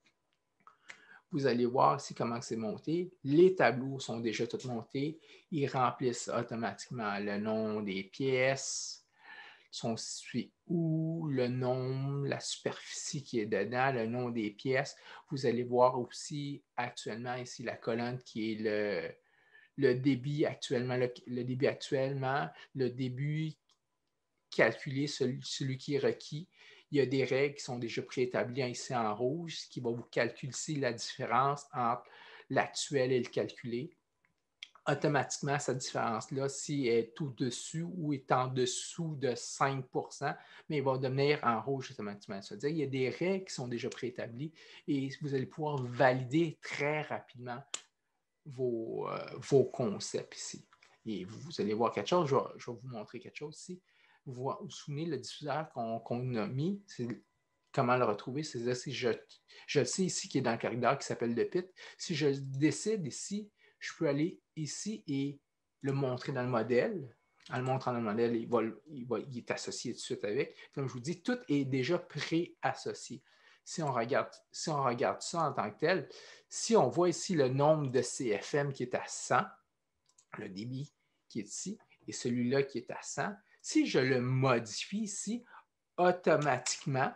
Vous allez voir ici comment c'est monté. Les tableaux sont déjà tous montés. Ils remplissent automatiquement le nom des pièces, sont situés où, le nom, la superficie qui est dedans, le nom des pièces. Vous allez voir aussi actuellement ici la colonne qui est le, le débit actuellement, le, le débit actuellement, le débit calculé, celui, celui qui est requis. Il y a des règles qui sont déjà préétablies ici en rouge, ce qui va vous calculer ici la différence entre l'actuel et le calculé. Automatiquement, cette différence-là, si elle est au-dessus ou est en dessous de cinq pour cent, mais il va devenir en rouge automatiquement. C'est-à-dire qu'il y a des règles qui sont déjà préétablies et vous allez pouvoir valider très rapidement vos, euh, vos concepts ici. Et vous, vous allez voir quelque chose, je vais, je vais vous montrer quelque chose ici. Vous vous, vous souvenez, le diffuseur qu'on qu'on a mis, c'est comment le retrouver. C'est-à-dire si je, je le sais ici qui est dans le corridor qui s'appelle le pit. Si je décide ici, je peux aller ici et le montrer dans le modèle. En le montrant dans le modèle, il, va, il, va, il est associé tout de suite avec. Comme je vous dis, tout est déjà pré-associé. Si on, regarde, si on regarde ça en tant que tel, si on voit ici le nombre de C F M qui est à cent, le débit qui est ici, et celui-là qui est à cent, si je le modifie ici, automatiquement,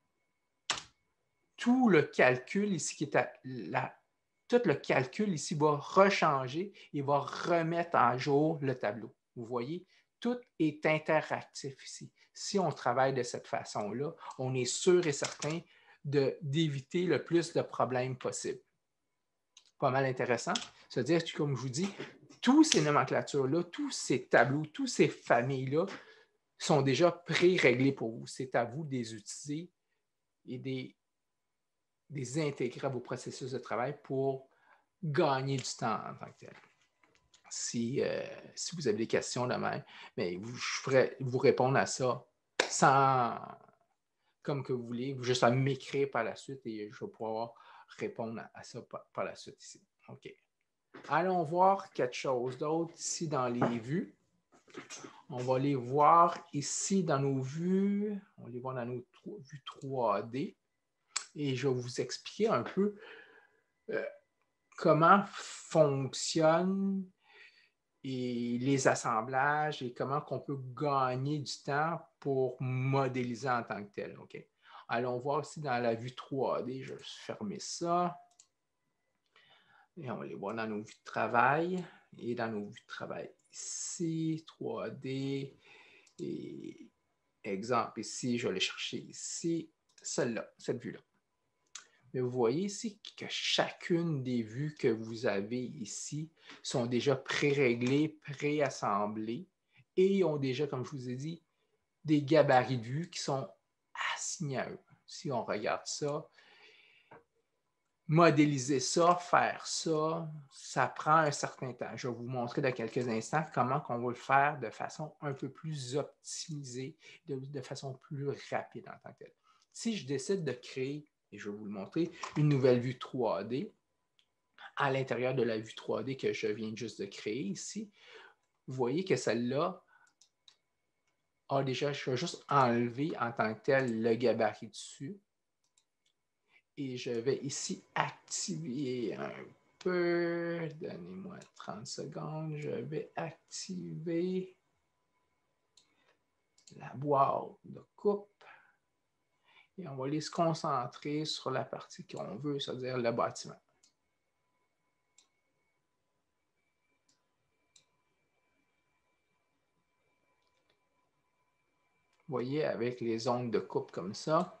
tout le calcul ici qui est à la tout le calcul ici va rechanger et va remettre à jour le tableau. Vous voyez, tout est interactif ici. Si on travaille de cette façon-là, on est sûr et certain de, d'éviter le plus de problèmes possible. Pas mal intéressant. C'est-à-dire que, comme je vous dis, toutes ces nomenclatures-là, tous ces tableaux, toutes ces familles-là sont déjà pré-réglés pour vous. C'est à vous de les utiliser et des les intégrer à vos processus de travail pour gagner du temps en tant que tel. Si, euh, si vous avez des questions de même, mais je ferai vous répondre à ça sans, comme que vous voulez, juste à m'écrire par la suite et je vais pouvoir répondre à, à ça par, par la suite ici. OK. Allons voir quelque chose d'autre ici dans les vues. On va les voir ici dans nos vues. On va les voir dans nos vues trois D. Et je vais vous expliquer un peu euh, comment fonctionnent et les assemblages et comment on peut gagner du temps pour modéliser en tant que tel. Okay? Allons voir aussi dans la vue trois D. Je vais fermer ça. Et on va les voir dans nos vues de travail. Et dans nos vues de travail ici, trois D. Et exemple ici, je vais aller chercher ici, celle-là, cette vue-là. Mais vous voyez ici que chacune des vues que vous avez ici sont déjà pré-réglées, pré-assemblées et ont déjà, comme je vous ai dit, des gabarits de vues qui sont assignés à eux. Si on regarde ça, modéliser ça, faire ça, ça prend un certain temps. Je vais vous montrer dans quelques instants comment on va le faire de façon un peu plus optimisée, de, de façon plus rapide en tant que telle. Si je décide de créer, et je vais vous le montrer, une nouvelle vue trois D, à l'intérieur de la vue trois D que je viens juste de créer ici, vous voyez que celle-là a déjà, je vais juste enlever en tant que tel le gabarit dessus. Et je vais ici activer un peu. Donnez-moi trente secondes. Je vais activer la boîte de coupe. Et on va aller se concentrer sur la partie qu'on veut, c'est-à-dire le bâtiment. Vous voyez, avec les zones de coupe comme ça.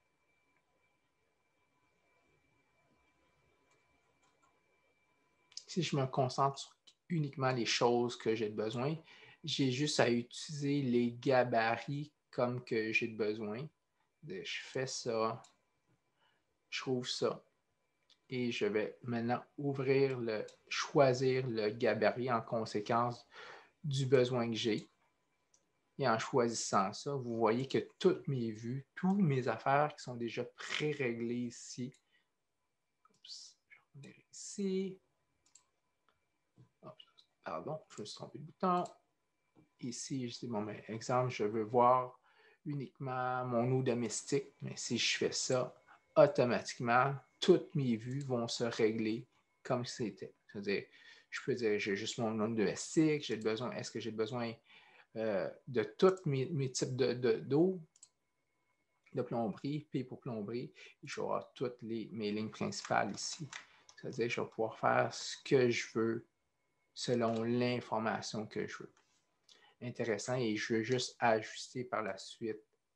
Si je me concentre sur uniquement les choses que j'ai besoin, j'ai juste à utiliser les gabarits comme que j'ai besoin. Je fais ça, je trouve ça. Et je vais maintenant ouvrir le, choisir le gabarit en conséquence du besoin que j'ai. Et en choisissant ça, vous voyez que toutes mes vues, toutes mes affaires qui sont déjà pré-réglées ici. Oups, je vais revenir ici. Oups, pardon, je me suis trompé de bouton. Ici, je dis, bon, ben, exemple, je veux voir uniquement mon eau domestique. Mais si je fais ça, automatiquement, toutes mes vues vont se régler comme c'était. C'est-à-dire, je peux dire, j'ai juste mon eau domestique, j'ai besoin, est-ce que j'ai besoin euh, de tous mes, mes types de, de, d'eau, de plomberie, P pour plomberie, et je vais avoir toutes les, mes lignes principales ici. C'est-à-dire, je vais pouvoir faire ce que je veux selon l'information que je veux. Intéressant, et je veux juste ajuster par la suite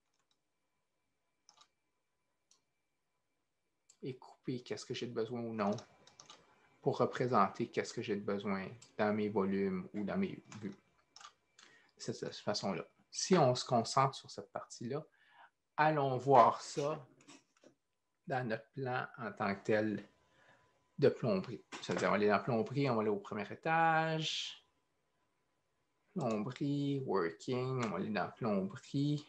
et couper qu'est-ce que j'ai de besoin ou non pour représenter qu'est-ce que j'ai de besoin dans mes volumes ou dans mes vues. De cette façon-là. Si on se concentre sur cette partie-là, allons voir ça dans notre plan en tant que tel de plomberie. C'est-à-dire, on va aller dans plomberie, on va aller au premier étage. Plomberie, working, on va aller dans plomberie.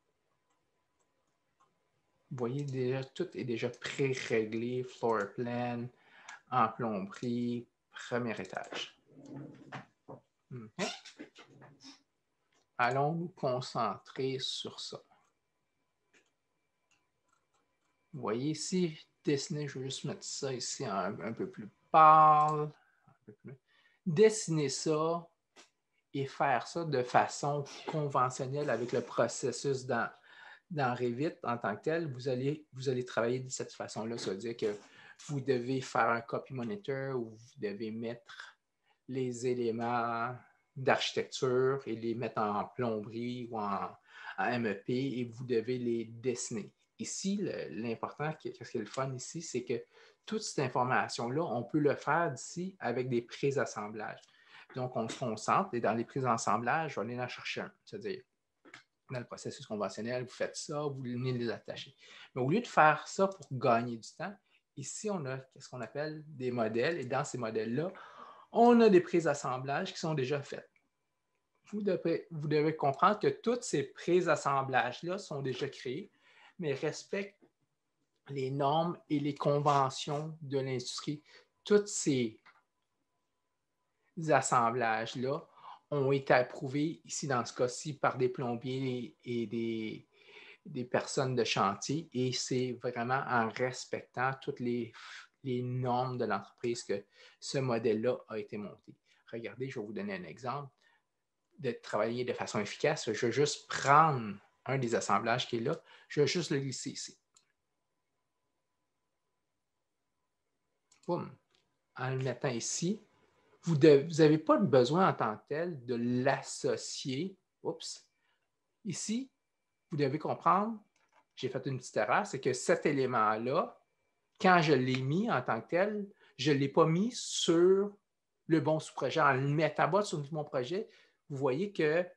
Vous voyez, déjà, tout est déjà pré-réglé, floor plan, en plomberie, premier étage. Okay. Allons nous concentrer sur ça. Vous voyez ici, dessiner, je vais juste mettre ça ici un, un peu plus pâle. Un peu plus. Dessiner ça et faire ça de façon conventionnelle avec le processus dans, dans Revit en tant que tel, vous allez, vous allez travailler de cette façon-là. Ça veut dire que vous devez faire un copy monitor où vous devez mettre les éléments d'architecture et les mettre en plomberie ou en, en M E P et vous devez les dessiner. Ici, l'important, qu'est-ce qui est le fun ici, c'est que toute cette information-là, on peut le faire d'ici avec des pré-assemblages. Donc, on se concentre et dans les pré-assemblages, on va aller en chercher un. C'est-à-dire, dans le processus conventionnel, vous faites ça, vous venez les attacher. Mais au lieu de faire ça pour gagner du temps, ici, on a ce qu'on appelle des modèles et dans ces modèles-là, on a des pré-assemblages qui sont déjà faits. Vous devez, vous devez comprendre que tous ces pré-assemblages-là sont déjà créés, mais respecte les normes et les conventions de l'industrie. Tous ces assemblages-là ont été approuvés ici dans ce cas-ci par des plombiers et des, des personnes de chantier et c'est vraiment en respectant toutes les, les normes de l'entreprise que ce modèle-là a été monté. Regardez, je vais vous donner un exemple de travailler de façon efficace. Je vais juste prendre un des assemblages qui est là, je vais juste le glisser ici. Boum. En le mettant ici, vous n'avez pas besoin en tant que tel de l'associer. Oups. Ici, vous devez comprendre, j'ai fait une petite erreur, c'est que cet élément-là, quand je l'ai mis en tant que tel, je ne l'ai pas mis sur le bon sous-projet. En le mettant bas sur mon projet, vous voyez que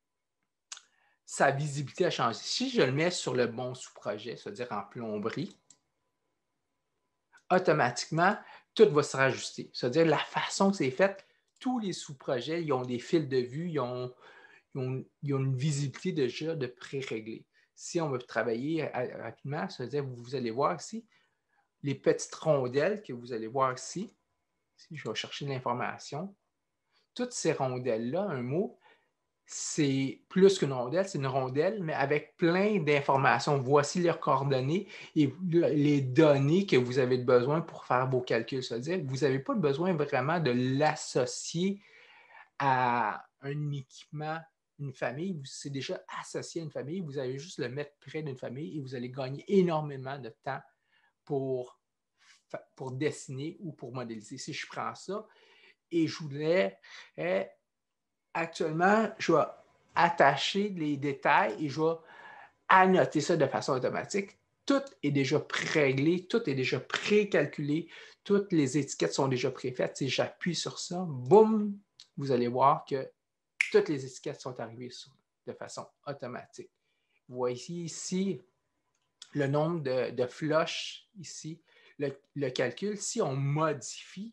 sa visibilité a changé. Si je le mets sur le bon sous-projet, c'est-à-dire en plomberie, automatiquement, tout va se rajuster. C'est-à-dire la façon que c'est fait, tous les sous-projets, ils ont des fils de vue, ils ont, ils ont, ils ont une visibilité déjà de pré-réglée. Si on veut travailler rapidement, c'est-à-dire vous allez voir ici, les petites rondelles que vous allez voir ici, si je vais chercher l'information, toutes ces rondelles-là, un mot, c'est plus qu'une rondelle, c'est une rondelle, mais avec plein d'informations. Voici leurs coordonnées et les données que vous avez besoin pour faire vos calculs. C'est-à-dire que vous n'avez pas besoin vraiment de l'associer à un équipement, une famille. C'est déjà associé à une famille. Vous allez juste le mettre près d'une famille et vous allez gagner énormément de temps pour, pour dessiner ou pour modéliser. Si je prends ça et je voulais... Eh, actuellement, je vais attacher les détails et je vais annoter ça de façon automatique. Tout est déjà pré-réglé, tout est déjà pré-calculé, toutes les étiquettes sont déjà pré-faites. Si j'appuie sur ça, boum, vous allez voir que toutes les étiquettes sont arrivées sur, de façon automatique. Vous voyez ici le nombre de, de flushs ici, le, le calcul. Si on modifie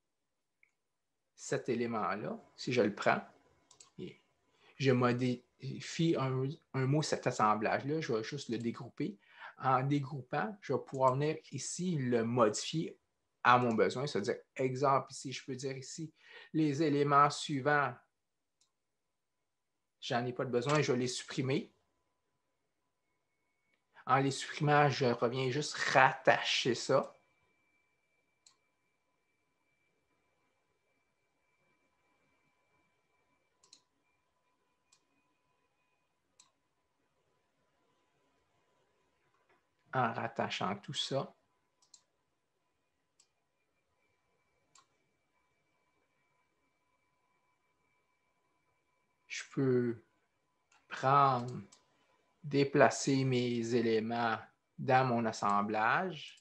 cet élément-là, si je le prends, je modifie un, un mot, cet assemblage-là, je vais juste le dégrouper. En dégroupant, je vais pouvoir venir ici le modifier à mon besoin. C'est-à-dire, exemple ici, je peux dire ici, les éléments suivants, j'en ai pas de besoin, je vais les supprimer. En les supprimant, je reviens juste rattacher ça. En rattachant tout ça. Je peux prendre, déplacer mes éléments dans mon assemblage.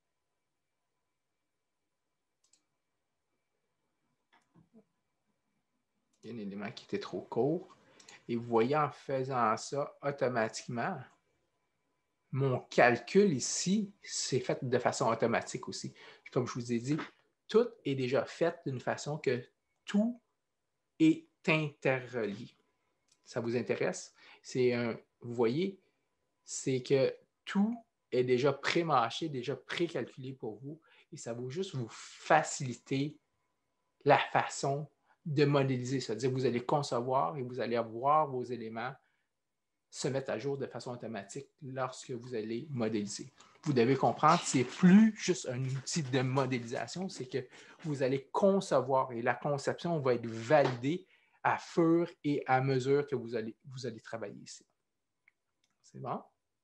Il y a un élément qui était trop court. Et vous voyez, en faisant ça, automatiquement, mon calcul ici, c'est fait de façon automatique aussi. Comme je vous ai dit, tout est déjà fait d'une façon que tout est interrelié. Ça vous intéresse? C'est un, vous voyez, c'est que tout est déjà pré-mâché, déjà pré-calculé pour vous et ça va juste vous faciliter la façon de modéliser. C'est-à-dire que vous allez concevoir et vous allez avoir vos éléments se mettre à jour de façon automatique lorsque vous allez modéliser. Vous devez comprendre, ce n'est plus juste un outil de modélisation, c'est que vous allez concevoir et la conception va être validée à fur et à mesure que vous allez, vous allez travailler ici. C'est bon?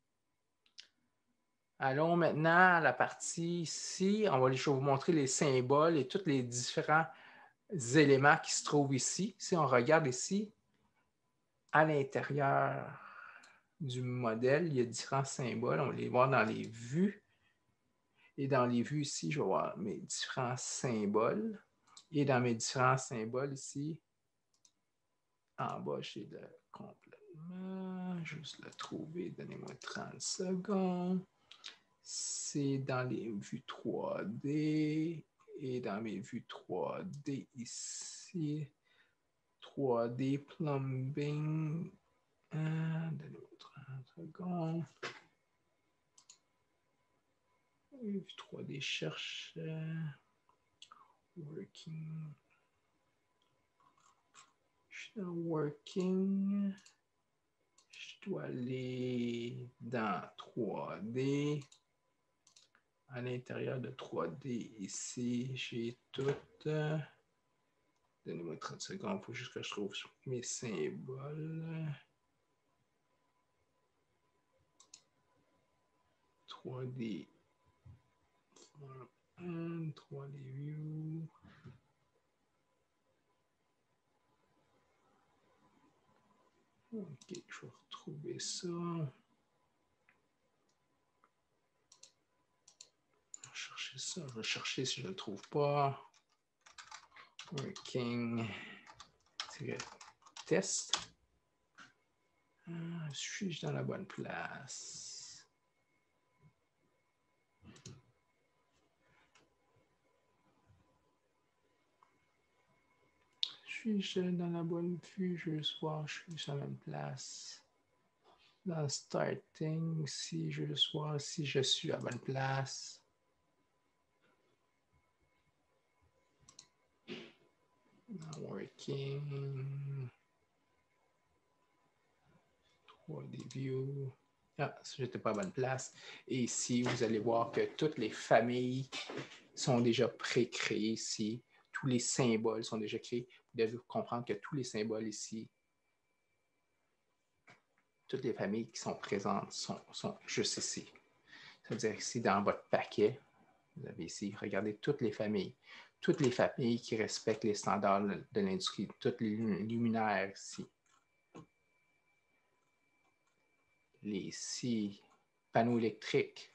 Allons maintenant à la partie ici. On va aller, je vais vous montrer les symboles et tous les différents éléments qui se trouvent ici. Si on regarde ici, à l'intérieur du modèle, il y a différents symboles. On va les voir dans les vues. Et dans les vues ici, je vais voir mes différents symboles. Et dans mes différents symboles ici, en bas, j'ai le complètement. Juste le trouver. Donnez-moi trente secondes. C'est dans les vues trois D. Et dans mes vues trois D ici, trois D plumbing. Donnez-moi trente secondes. trois D cherche euh, working. Je suis dans working. Je dois aller dans trois D. À l'intérieur de trois D, ici, j'ai tout. Euh, Donnez-moi trente secondes, il faut juste que je trouve mes symboles. trois D. trois D View. OK, je vais retrouver ça. Je vais chercher ça. Je vais chercher si je ne le trouve pas. Working. Test. Ah, suis-je dans la bonne place? Suis-je dans la bonne vue? Je veux voir, je suis sur la même place. Dans Starting, si je veux voir si je suis à la bonne place. Dans Working. trois D View. Ah, je n'étais pas à la bonne place. Et ici, vous allez voir que toutes les familles sont déjà pré-créées ici. Tous les symboles sont déjà créés. Vous devez comprendre que tous les symboles ici, toutes les familles qui sont présentes sont, sont juste ici. C'est-à-dire ici, dans votre paquet, vous avez ici, regardez toutes les familles. Toutes les familles qui respectent les standards de l'industrie. Toutes les luminaires ici. Les ici, panneaux électriques.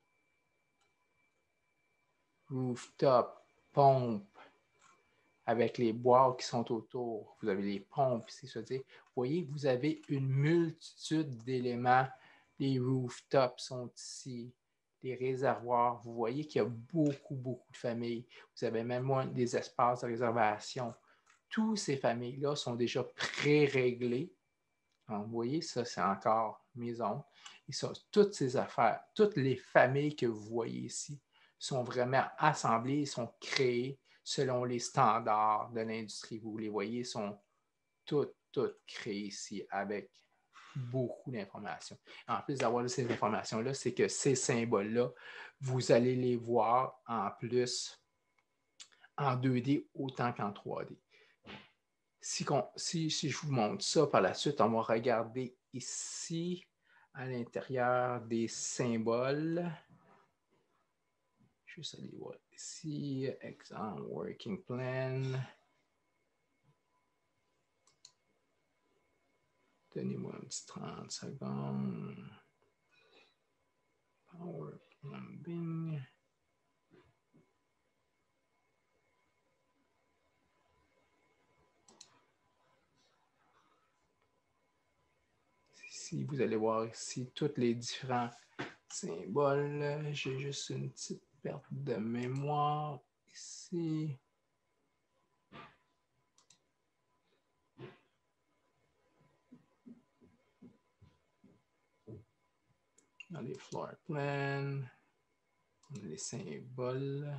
Rooftop, pompes, avec les boîtes qui sont autour. Vous avez les pompes ici, c'est-à-dire, vous voyez, vous avez une multitude d'éléments. Les rooftops sont ici, les réservoirs. Vous voyez qu'il y a beaucoup, beaucoup de familles. Vous avez même moins des espaces de réservation. Toutes ces familles-là sont déjà pré-réglées. Vous voyez, ça, c'est encore maison. Et ça, toutes ces affaires, toutes les familles que vous voyez ici sont vraiment assemblées, sont créées selon les standards de l'industrie. Vous les voyez, sont toutes, toutes créées ici avec beaucoup d'informations. En plus d'avoir ces informations-là, c'est que ces symboles-là, vous allez les voir en plus en deux D autant qu'en trois D. Si, si, si je vous montre ça par la suite, on va regarder ici à l'intérieur des symboles. Juste aller voir ici, exemple, working plan. Donnez-moi un petit trente secondes. Power plumbing. Ici, vous allez voir ici tous les différents symboles. J'ai juste une petite perte de mémoire ici. Dans les floor plans, les symboles.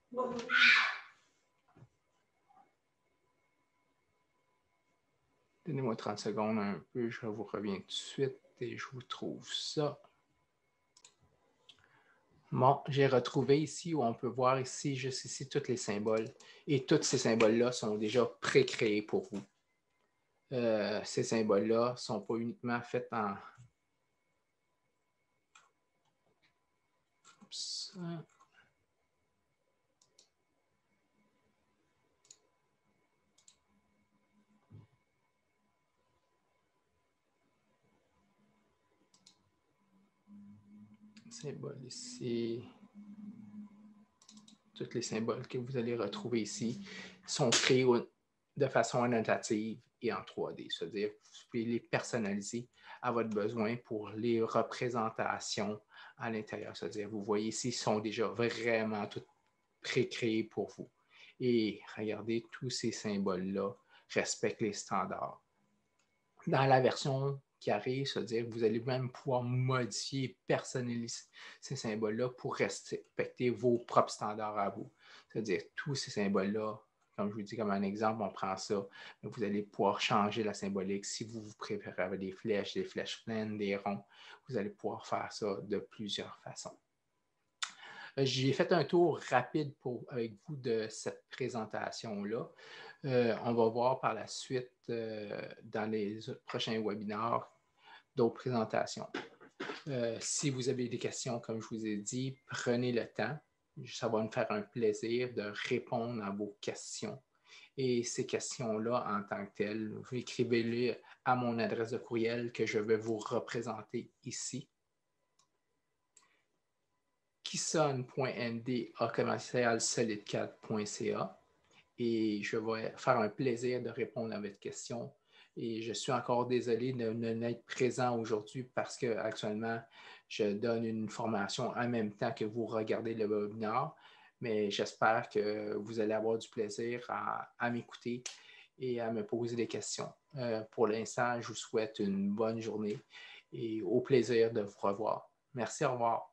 Donnez-moi trente secondes un peu, je vous reviens tout de suite et je vous trouve ça. Bon, j'ai retrouvé ici où on peut voir ici, juste ici, tous les symboles. Et tous ces symboles-là sont déjà pré-créés pour vous. Euh, ces symboles-là ne sont pas uniquement faits en... Oups. Symboles ici. Tous les symboles que vous allez retrouver ici sont créés de façon annotative et en trois D. C'est-à-dire que vous pouvez les personnaliser à votre besoin pour les représentations à l'intérieur. C'est-à-dire, vous voyez ici, ils sont déjà vraiment tous pré-créés pour vous. Et regardez, tous ces symboles-là respectent les standards. Dans la version qui arrive, c'est-à-dire que vous allez même pouvoir modifier, personnaliser ces symboles-là pour respecter vos propres standards à vous. C'est-à-dire tous ces symboles-là, comme je vous dis comme un exemple, on prend ça, vous allez pouvoir changer la symbolique. Si vous, vous préférez avoir des flèches, des flèches pleines, des ronds, vous allez pouvoir faire ça de plusieurs façons. J'ai fait un tour rapide pour, avec vous de cette présentation-là. Euh, on va voir par la suite, euh, dans les prochains webinaires, d'autres présentations. Euh, si vous avez des questions, comme je vous ai dit, prenez le temps. Ça va me faire un plaisir de répondre à vos questions. Et ces questions-là, en tant que telles, écrivez-les à mon adresse de courriel que je vais vous représenter ici. kisson point n d arobase commercial solidecad point c a et je vais faire un plaisir de répondre à votre question. Et je suis encore désolé de ne n'être présent aujourd'hui parce qu'actuellement, je donne une formation en même temps que vous regardez le webinaire, mais j'espère que vous allez avoir du plaisir à, à m'écouter et à me poser des questions. Euh, pour l'instant, je vous souhaite une bonne journée et au plaisir de vous revoir. Merci, au revoir.